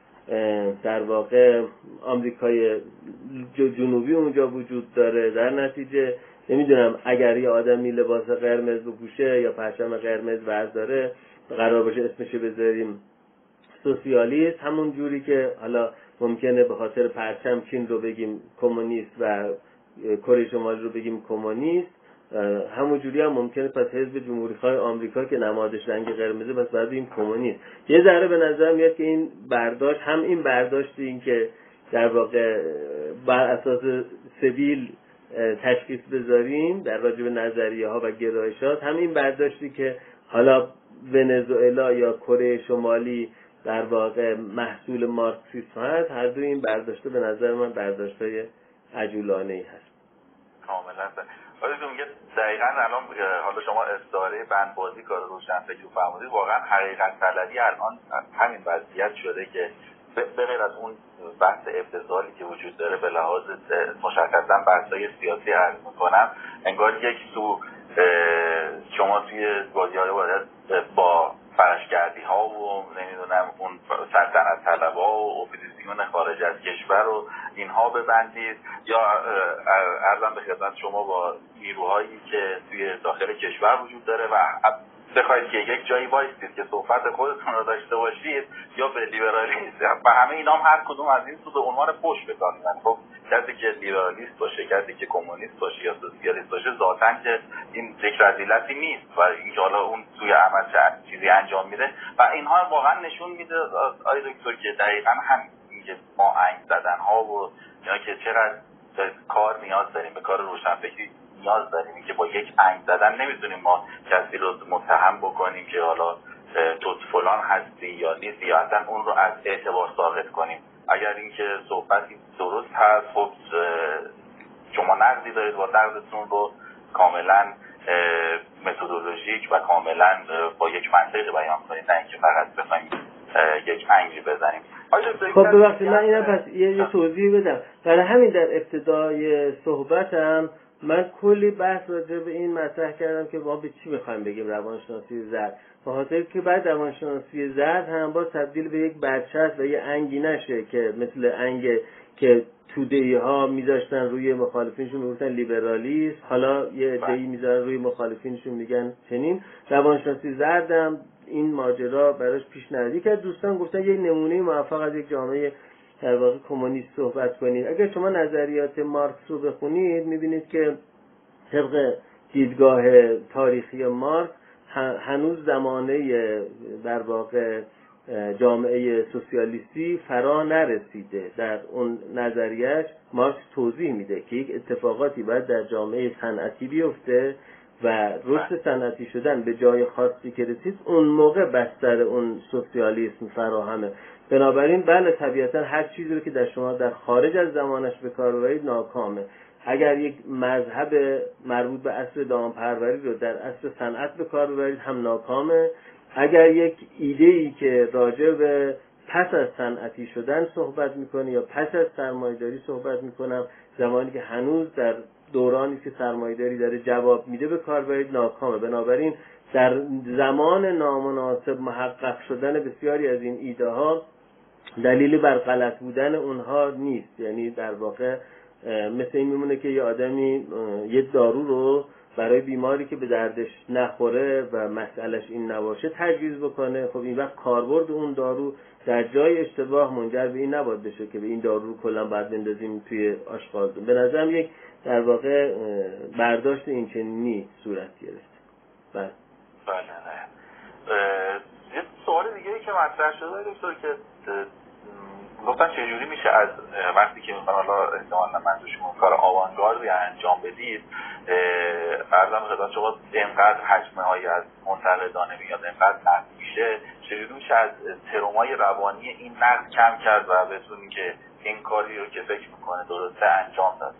در واقع آمریکای جنوبی اونجا وجود داره. در نتیجه نمیدونم اگر یه آدمی لباس قرمز بپوشه یا پرچم قرمز برداره قرار باشه اسمش بذاریم سوسیالیست، همون جوری که حالا ممکنه به خاطر پرچم چین رو بگیم کمونیست و کره شمالی رو بگیم کمونیست، همون جوری هم ممکنه پس حزب جمهوری‌خواه آمریکا که نمادش رنگ قرمزه پس بعد این کمونیست. یه ذره به نظر میاد که این برداشت هم این برداشتی این که در واقع بر اساس سبیل تشخیص بذاریم در راجع به نظریه ها و گرایشات، هم این برداشتی که حالا ونزوئلا یا کره شمالی در واقع محصول مارکسیسم هست، هر دو این برداشته به نظر من برداشتای عجولانه‌ای هست. کاملا. آره میگه دقیقاً الان حالا شما استعاره بندبازی کار روشنفکری رو فرمودید، واقعا حقیقت طلبی الان همین وضعیت شده که به غیر از اون بحث ابتذالی که وجود داره به لحاظ مشخصاً بحث‌های سیاسی عرض می‌کنم، انگار یک سو شما توی بازی‌ها باید با فرشگردی‌ها و نمیدونم اون سلطنت طلب‌ها و اپوزیسیون خارج از کشور رو اینها ببندید، یا عرضم به خدمت شما با نیروهایی که توی داخل کشور وجود داره و بخواید که یک جایی وایستید که صحبت خودتون رو داشته باشید، یا به لیبرالیسم و همه اینا هم هر کدوم از این سو به عنوان پشت بگذارن. خب کسی که لیبرالیست باشه، کسی که کمونیست باشه یا سوسیالیست باشه، ذاتاً که این یک رذیلتی نیست و اینکه حالا اون توی عمل چیزی انجام میده و اینها واقعا نشون میده آقای دکتر که دقیقاً هم اینکه ما انگ زدن ها و اینا که چقدر کار نیاز داریم، به کار روشنفکری نیاز داریم، این که با یک انگ زدن نمیتونیم ما کسی رو متهم بکنیم که حالا تو فلان هستی یا نیستی یا اصلا اون رو از اعتبار ساقط کنیم. اگر اینکه صحبتی درست هست، خب شما نقدی دارید و نقدتون رو کاملا متدولوژیک و کاملا با یک منطق بیان کنید، نه اینکه فقط بخوایم یک انگی بزنیم. خب ببخشید من اینم پس یه توضیح بدم. برای همین در ابتدای صحبتم من کلی بحث راجع به این مطرح کردم که ما به چی میخوایم بگیم روانشناسی زرد، به خاطر که بعد روانشناسی زرد هم با تبدیل به یک برچسب و یه انگی نشه که مثل انگ که توده‌ای ها میذاشتن روی مخالفینشون میگفتن لیبرالیسم، حالا یه عده‌ای میذارن روی مخالفینشون میگن چنین. روانشناسی زرد هم این ماجرا براش پیش نیاد. یکی از دوستان گفتن یک نمونه موفق از یک جامعه در واقع کمونیست صحبت کنید. اگر شما نظریات مارکس رو بخونید میبینید که طبق دیدگاه تاریخی مارکس هنوز زمانه در واقع جامعه سوسیالیستی فرا نرسیده. در اون نظریش مارکس توضیح میده که یک اتفاقاتی باید در جامعه صنعتی بیفته و رشد صنعتی شدن به جای خاصی که رسید اون موقع بستر اون سوسیالیسم فراهمه. بنابراین بله طبیعتا هر چیزی رو که در شما در خارج از زمانش به کار ببرید ناکامه. اگر یک مذهب مربوط به عصر دامپروری رو در عصر صنعت به کار ببرید هم ناکامه. اگر یک ایده‌ای که راجع به پس از صنعتی شدن صحبت میکنه یا پس از سرمایه‌داری صحبت میکنم زمانی که هنوز در دورانی که سرمایه‌داری داره جواب میده به کار برید ناکامه. بنابراین در زمان نامناسب محقق شدن بسیاری از این ایده ها دلیلی بر غلط بودن اونها نیست. یعنی در واقع مثل این میمونه که یه آدمی یه دارو رو برای بیماری که به دردش نخوره و مسئلهش این نباشه تجویز بکنه. خب این وقت کاربرد اون دارو در جای اشتباه منجر به این نباید بشه که به این دارو رو کلا باید بندازیم توی آشغالدون. به نظرم یک در واقع برداشت این چنینی صورت گرفت. بله. یه سوال دیگه که مطرح شده دکتر که گفتن چجوری میشه از وقتی که میخوان حالا احتمالا منظورشون کار آوانگاردی انجام بدید فرضاً خدمت شما اینقدر حجمه هایی از منتقدانه میاد اینقدر نقد میشه، چجوری میشه از ترومای روانی این نقد کم کرد و بتونی که این کاری رو که فکر میکنه درسته انجام داد؟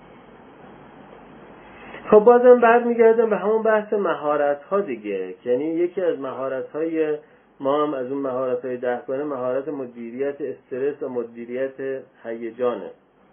خب بازم برمیگردم به همون بحث مهارت ها دیگه. یعنی یکی از مهارت های ما هم از اون مهارت های دهگانه مهارت مدیریت استرس و مدیریت هیجانه.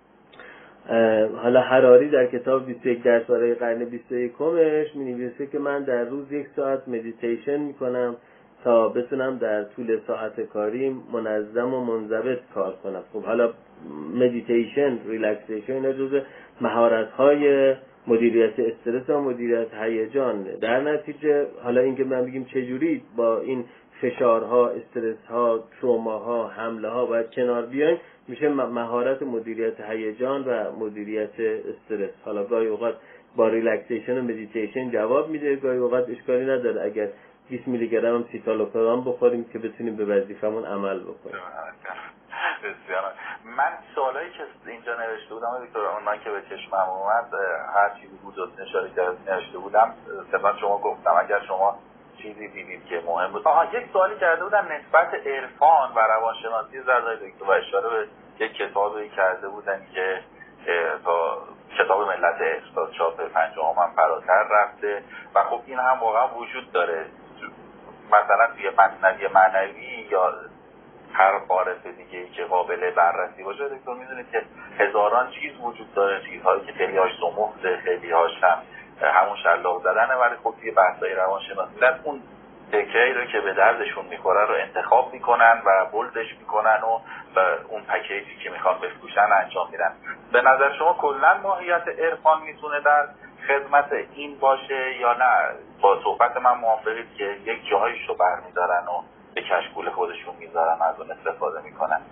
حالا حراری در کتاب 21 درس برای قرن 21 می‌نویسه که من در روز 1 ساعت مدیتیشن میکنم تا بتونم در طول ساعت کاری منظم و منضبط کار کنم. خب حالا مدیتیشن، ریلکسیشن اینا جزو مهارت‌های مدیریت استرس و مدیریت هیجان. در نتیجه حالا اینکه من بگیم چجوری با این فشارها، استرس‌ها، تروماها، حمله‌ها باید کنار بیایم، میشه مهارت مدیریت هیجان و مدیریت استرس. حالا گاهی اوقات با ریلکسیشن و مدیتیشن جواب میده، گاهی اوقات اشکالی نداره اگر 20 میلی گرم هم سیتالوپرام بخوریم که بتونیم به وظیفمون عمل بکنیم. بسیار. من سوالایی که اینجا نوشته بودم دکتر اونایی که به چشمم اومد هر چیزی بود اشاره نوشته بودم خدمت شما گفتم اگر شما چیزی دیدید که مهم بود. یک سوالی کرده بودم نسبت عرفان و روانشناسی زرد دکتر و اشاره به یک کتابی کرده بودن که تا کتاب ملت عشق تا چاپ 50 هم فراتر رفته و خب این هم واقعا وجود داره. مثلا توی مسند معنوی یا هر عارف دیگه‌ای که قابل بررسی باشه دکتر می‌دونید که هزاران چیز وجود داره، چیزهایی که خیلی‌هاش زمخته، خیلی‌هاش هم همون شلاق زدنه، ولی خب توی بحث‌های روانشناسی اون تکه‌ای رو که به دردشون می‌خوره رو انتخاب می‌کنن و بولدش می‌کنن و اون پکیجی که می‌خوان بفروشن انجام میدن. به نظر شما کلاً ماهیت عرفان میتونه در خدمت این باشه یا نه؟ با صحبت من موافقید که یک جاهایش رو برمی‌دارن و به کشکول خودشون میذارن از اون استفاده میکنن؟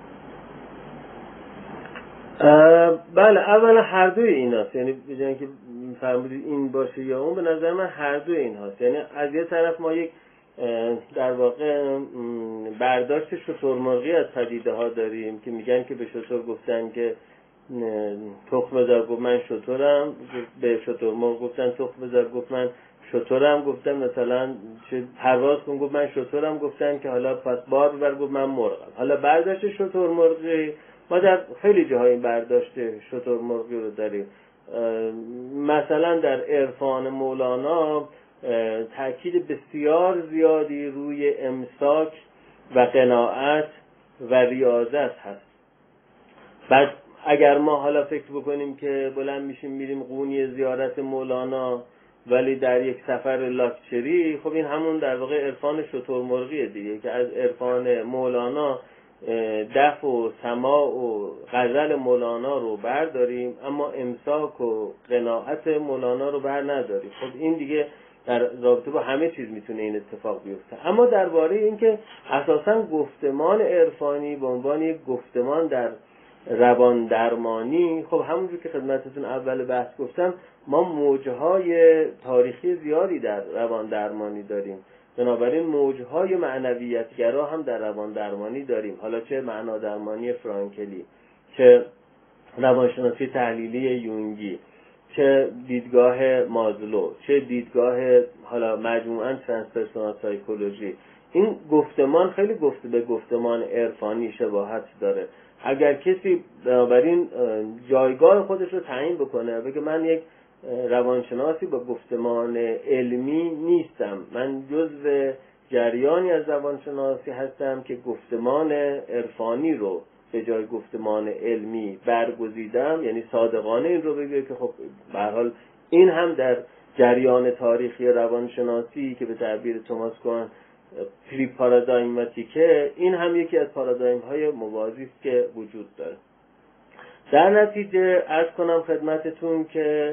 بله اولا هر دوی ایناست. یعنی بجایی که فرمودید این باشه یا اون، به نظر من هر دوی ایناست. یعنی از یه طرف ما یک در واقع برداشت شترمرغی از پدیده ها داریم که میگن که به شتر گفتن که تخم بذار، گفت من شترم. به شترمرغ گفتن تخم بذار، گفت من شترم. گفتن مثلا پرواز کن، گفت من شترم. گفتن که حالا پس بار ببر، گفت من مرغم. حالا برداشت شترمرغی ما در خیلی جاهای برداشت شترمرغی رو داریم. مثلا در عرفان مولانا تأکید بسیار زیادی روی امساک و قناعت و ریاضت هست. بعد اگر ما حالا فکر بکنیم که بلند میشیم میریم قونی زیارت مولانا ولی در یک سفر لاکچری، خب این همون در واقع عرفان شترمرغیه دیگه، که از عرفان مولانا دف و سماع و غزل مولانا رو برداریم اما امساک و قناعت مولانا رو بر نداریم. خب این دیگه در رابطه با همه چیز میتونه این اتفاق بیفته. اما درباره اینکه اساساً گفتمان عرفانی به عنوان یک گفتمان در روان درمانی، خب همونجور که خدمتتون اول بحث گفتم ما موجهای تاریخی زیادی در روان درمانی داریم، بنابراین موجهای معنویتگرا هم در روان درمانی داریم، حالا چه معنا درمانی فرانکلی، چه روانشناسی تحلیلی یونگی، چه دیدگاه مازلو، چه دیدگاه حالا مجموعاً ترانسپرسونال سایکولوژی. این گفتمان خیلی به گفتمان عرفانی شباهت داره. اگر کسی بنابراین جایگاه خودش رو تعیین بکنه، بگه من یک روانشناسی با گفتمان علمی نیستم، من جزو جریانی از روانشناسی هستم که گفتمان عرفانی رو به جای گفتمان علمی برگزیدم، یعنی صادقانه این رو بگه که خب به هر حال این هم در جریان تاریخی روانشناسی که به تعبیر توماس کوهن پری پارادایماتیکه، این هم یکی از پارادایم های موازی است که وجود داره. در نتیجه عرض کنم خدمتتون که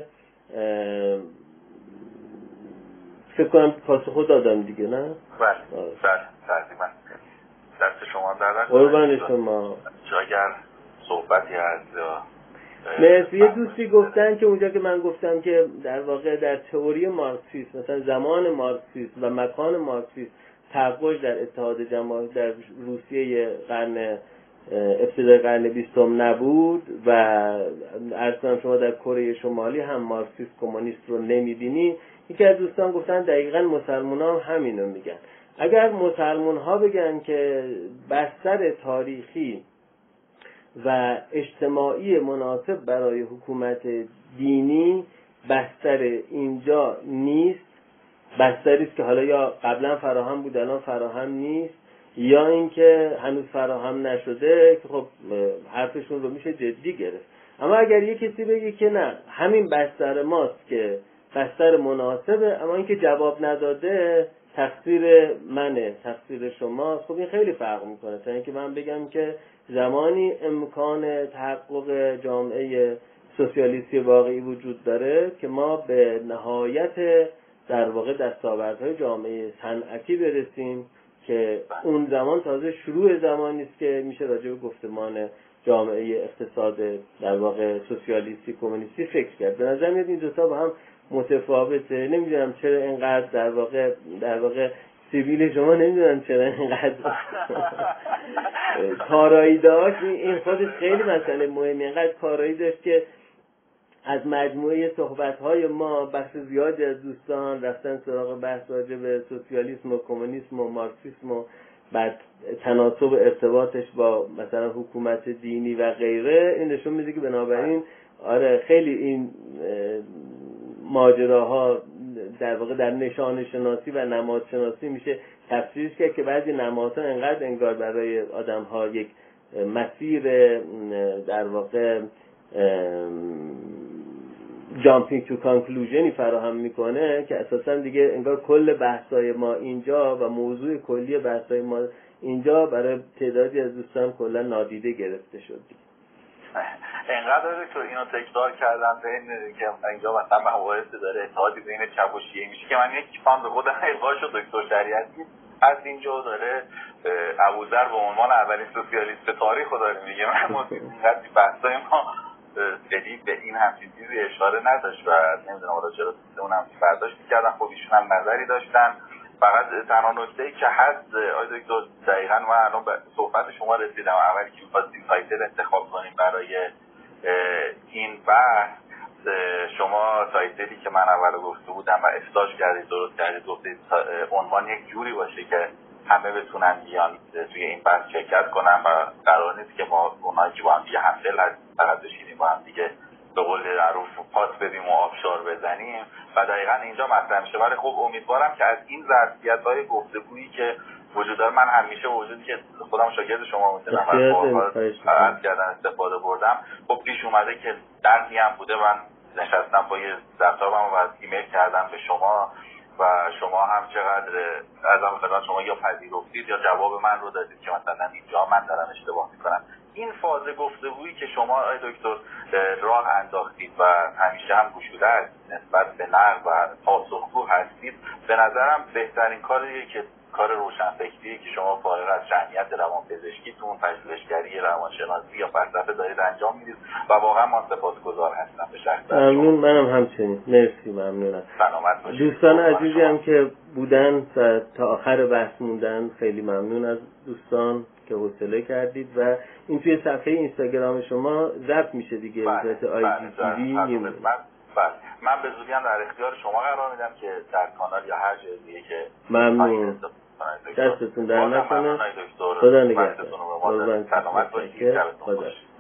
فکر کنم پاسخو دادم دیگه، نه؟ بله تقریبا دست شما در قربان شما. اگر صحبتی هست یا مرسی. یه دوستی گفتن که اونجا که من گفتم که در واقع در تئوری مارکسیسم مثلا زمان مارکسیسم و مکان مارکسیسم تحقق در اتحاد جماهیر در روسیه قرن ابتدای قرن 20 نبود و عرض کنم شما در کره شمالی هم مارکسیست کمونیست رو نمیبینی. یکی از دوستان گفتن دقیقاً مسلمان‌ها هم همینو میگن. اگر مسلمان‌ها بگن که بستر تاریخی و اجتماعی مناسب برای حکومت دینی بستر اینجا نیست، بستری است که حالا یا قبلا فراهم بود الان فراهم نیست، یا اینکه هنوز فراهم نشده، که خب حرفشون رو میشه جدی گرفت. اما اگر یک کسی بگه که نه همین بستر ماست که بستر مناسبه، اما اینکه جواب نداده تقصیر منه، تقصیر شماست، خب این خیلی فرق میکنه تا اینکه من بگم که زمانی امکان تحقق جامعه سوسیالیستی واقعی وجود داره که ما به نهایت در واقع دستاوردهای جامعه صنعتی برسیم که اون زمان تازه شروع زمانی است که میشه راجع به گفتمان جامعه اقتصاد در واقع سوسیالیستی کمونیستی فکر کرد. به نظر میاد این دو تا با هم متفاوته. نمیدونم چرا اینقدر در واقع سیبیل شما نمیدونم چرا اینقدر کارایی داشت. این خودش خیلی مسئله مهمی، اینقدر کارایی داشت که از مجموعه صحبت‌های ما بخش زیادی از دوستان رفتن سراغ بحث راجع به سوسیالیسم و کمونیسم و مارکسیسم و بعد تناسب ارتباطش با مثلا حکومت دینی و غیره. این نشون میده که بنابراین آره خیلی این ماجراها در واقع در نشان شناسی و نماد شناسی میشه تفسیرش کرد که بعضی نمادها انقدر انگار برای آدم‌ها یک مسیر در واقع جامپینگ تو کانکلوژنی فراهم میکنه که اساسا دیگه انگار کل بحثای ما اینجا و موضوع کلی بحثای ما اینجا برای تعدادی از دوستان کلا نادیده گرفته شد. انقدر دکتر اینو تکرار کردم به این که اینجا مثلا مباحث داره اتحادی بین چپ و شیعه میشه که من یک فهم به خودم القا شد دکتر شریعتی از اینجا داره ابوذر به عنوان اولین سوسیالیست تاریخ رو داره میگه. من اینقدر بحثای ما خیلی به این همچین چیزی اشاره نداشت و نمیدونم حالا چرا اون همچین برداشت می‌کردن. خب ایشون هم نظری داشتن. فقط تنها نکته‌ای که هست آقای دکتر دقیقاً من الان به صحبت شما رسیدم، اولی که می‌خواستیم تایتل انتخاب کنیم برای این بحث، شما تایتلی که من اول گفته بودم و اصلاحش کردید، درست کردید، گفتید عنوان یک جوری باشه که همه بتونن بیان توی این بحث شرکت کنن و قرار نیست که ما اونایی که با هم دیگه همدل فقط بشینیم با هم دیگه به قول معروف پاس بدیم و آبشار بزنیم و دقیقاً اینجا مطرح میشه. ولی خب امیدوارم که از این ظرفیت‌های گفتگویی که وجود داره، من همیشه وجودی که خودم شاگرد شما بودم از کردن استفاده بردم، خب پیش اومده که دردی هم بوده، من نشستم با یه لپتاپم و ایمیل کردم به شما و شما هم چقدر از خدمت شما یا پذیرفتید یا جواب من رو دادید که مثلا اینجا من دارم اشتباه میکنم. این فاز گفتگویی که شما آقای دکتر راه انداختید و همیشه هم گشوده است نسبت به نقد و پاسخگو هستید، به نظرم بهترین کاریه که کار روشنفکری که شما فارغ از جمعیت روانپزشکیتون، پژوهشگری روانشناسی یا فلسفه دارید انجام میدید و واقعا من سپاسگزار هستم به شخص شما. ممنون، منم همچنین. مرسی، ممنونم. سلامت باشید. دوستان عزیزی هم که بودن و تا آخر بحث موندن، خیلی ممنون از دوستان که حوصله کردید و این توی صفحه اینستاگرام شما ضبط میشه دیگه. بله، من به زودی هم در اختیار شما قرار میدم که در کانال یا هر جای دیگه که ممنون. دستتون در نکنه. خدا نگهدار. سلامت باشید.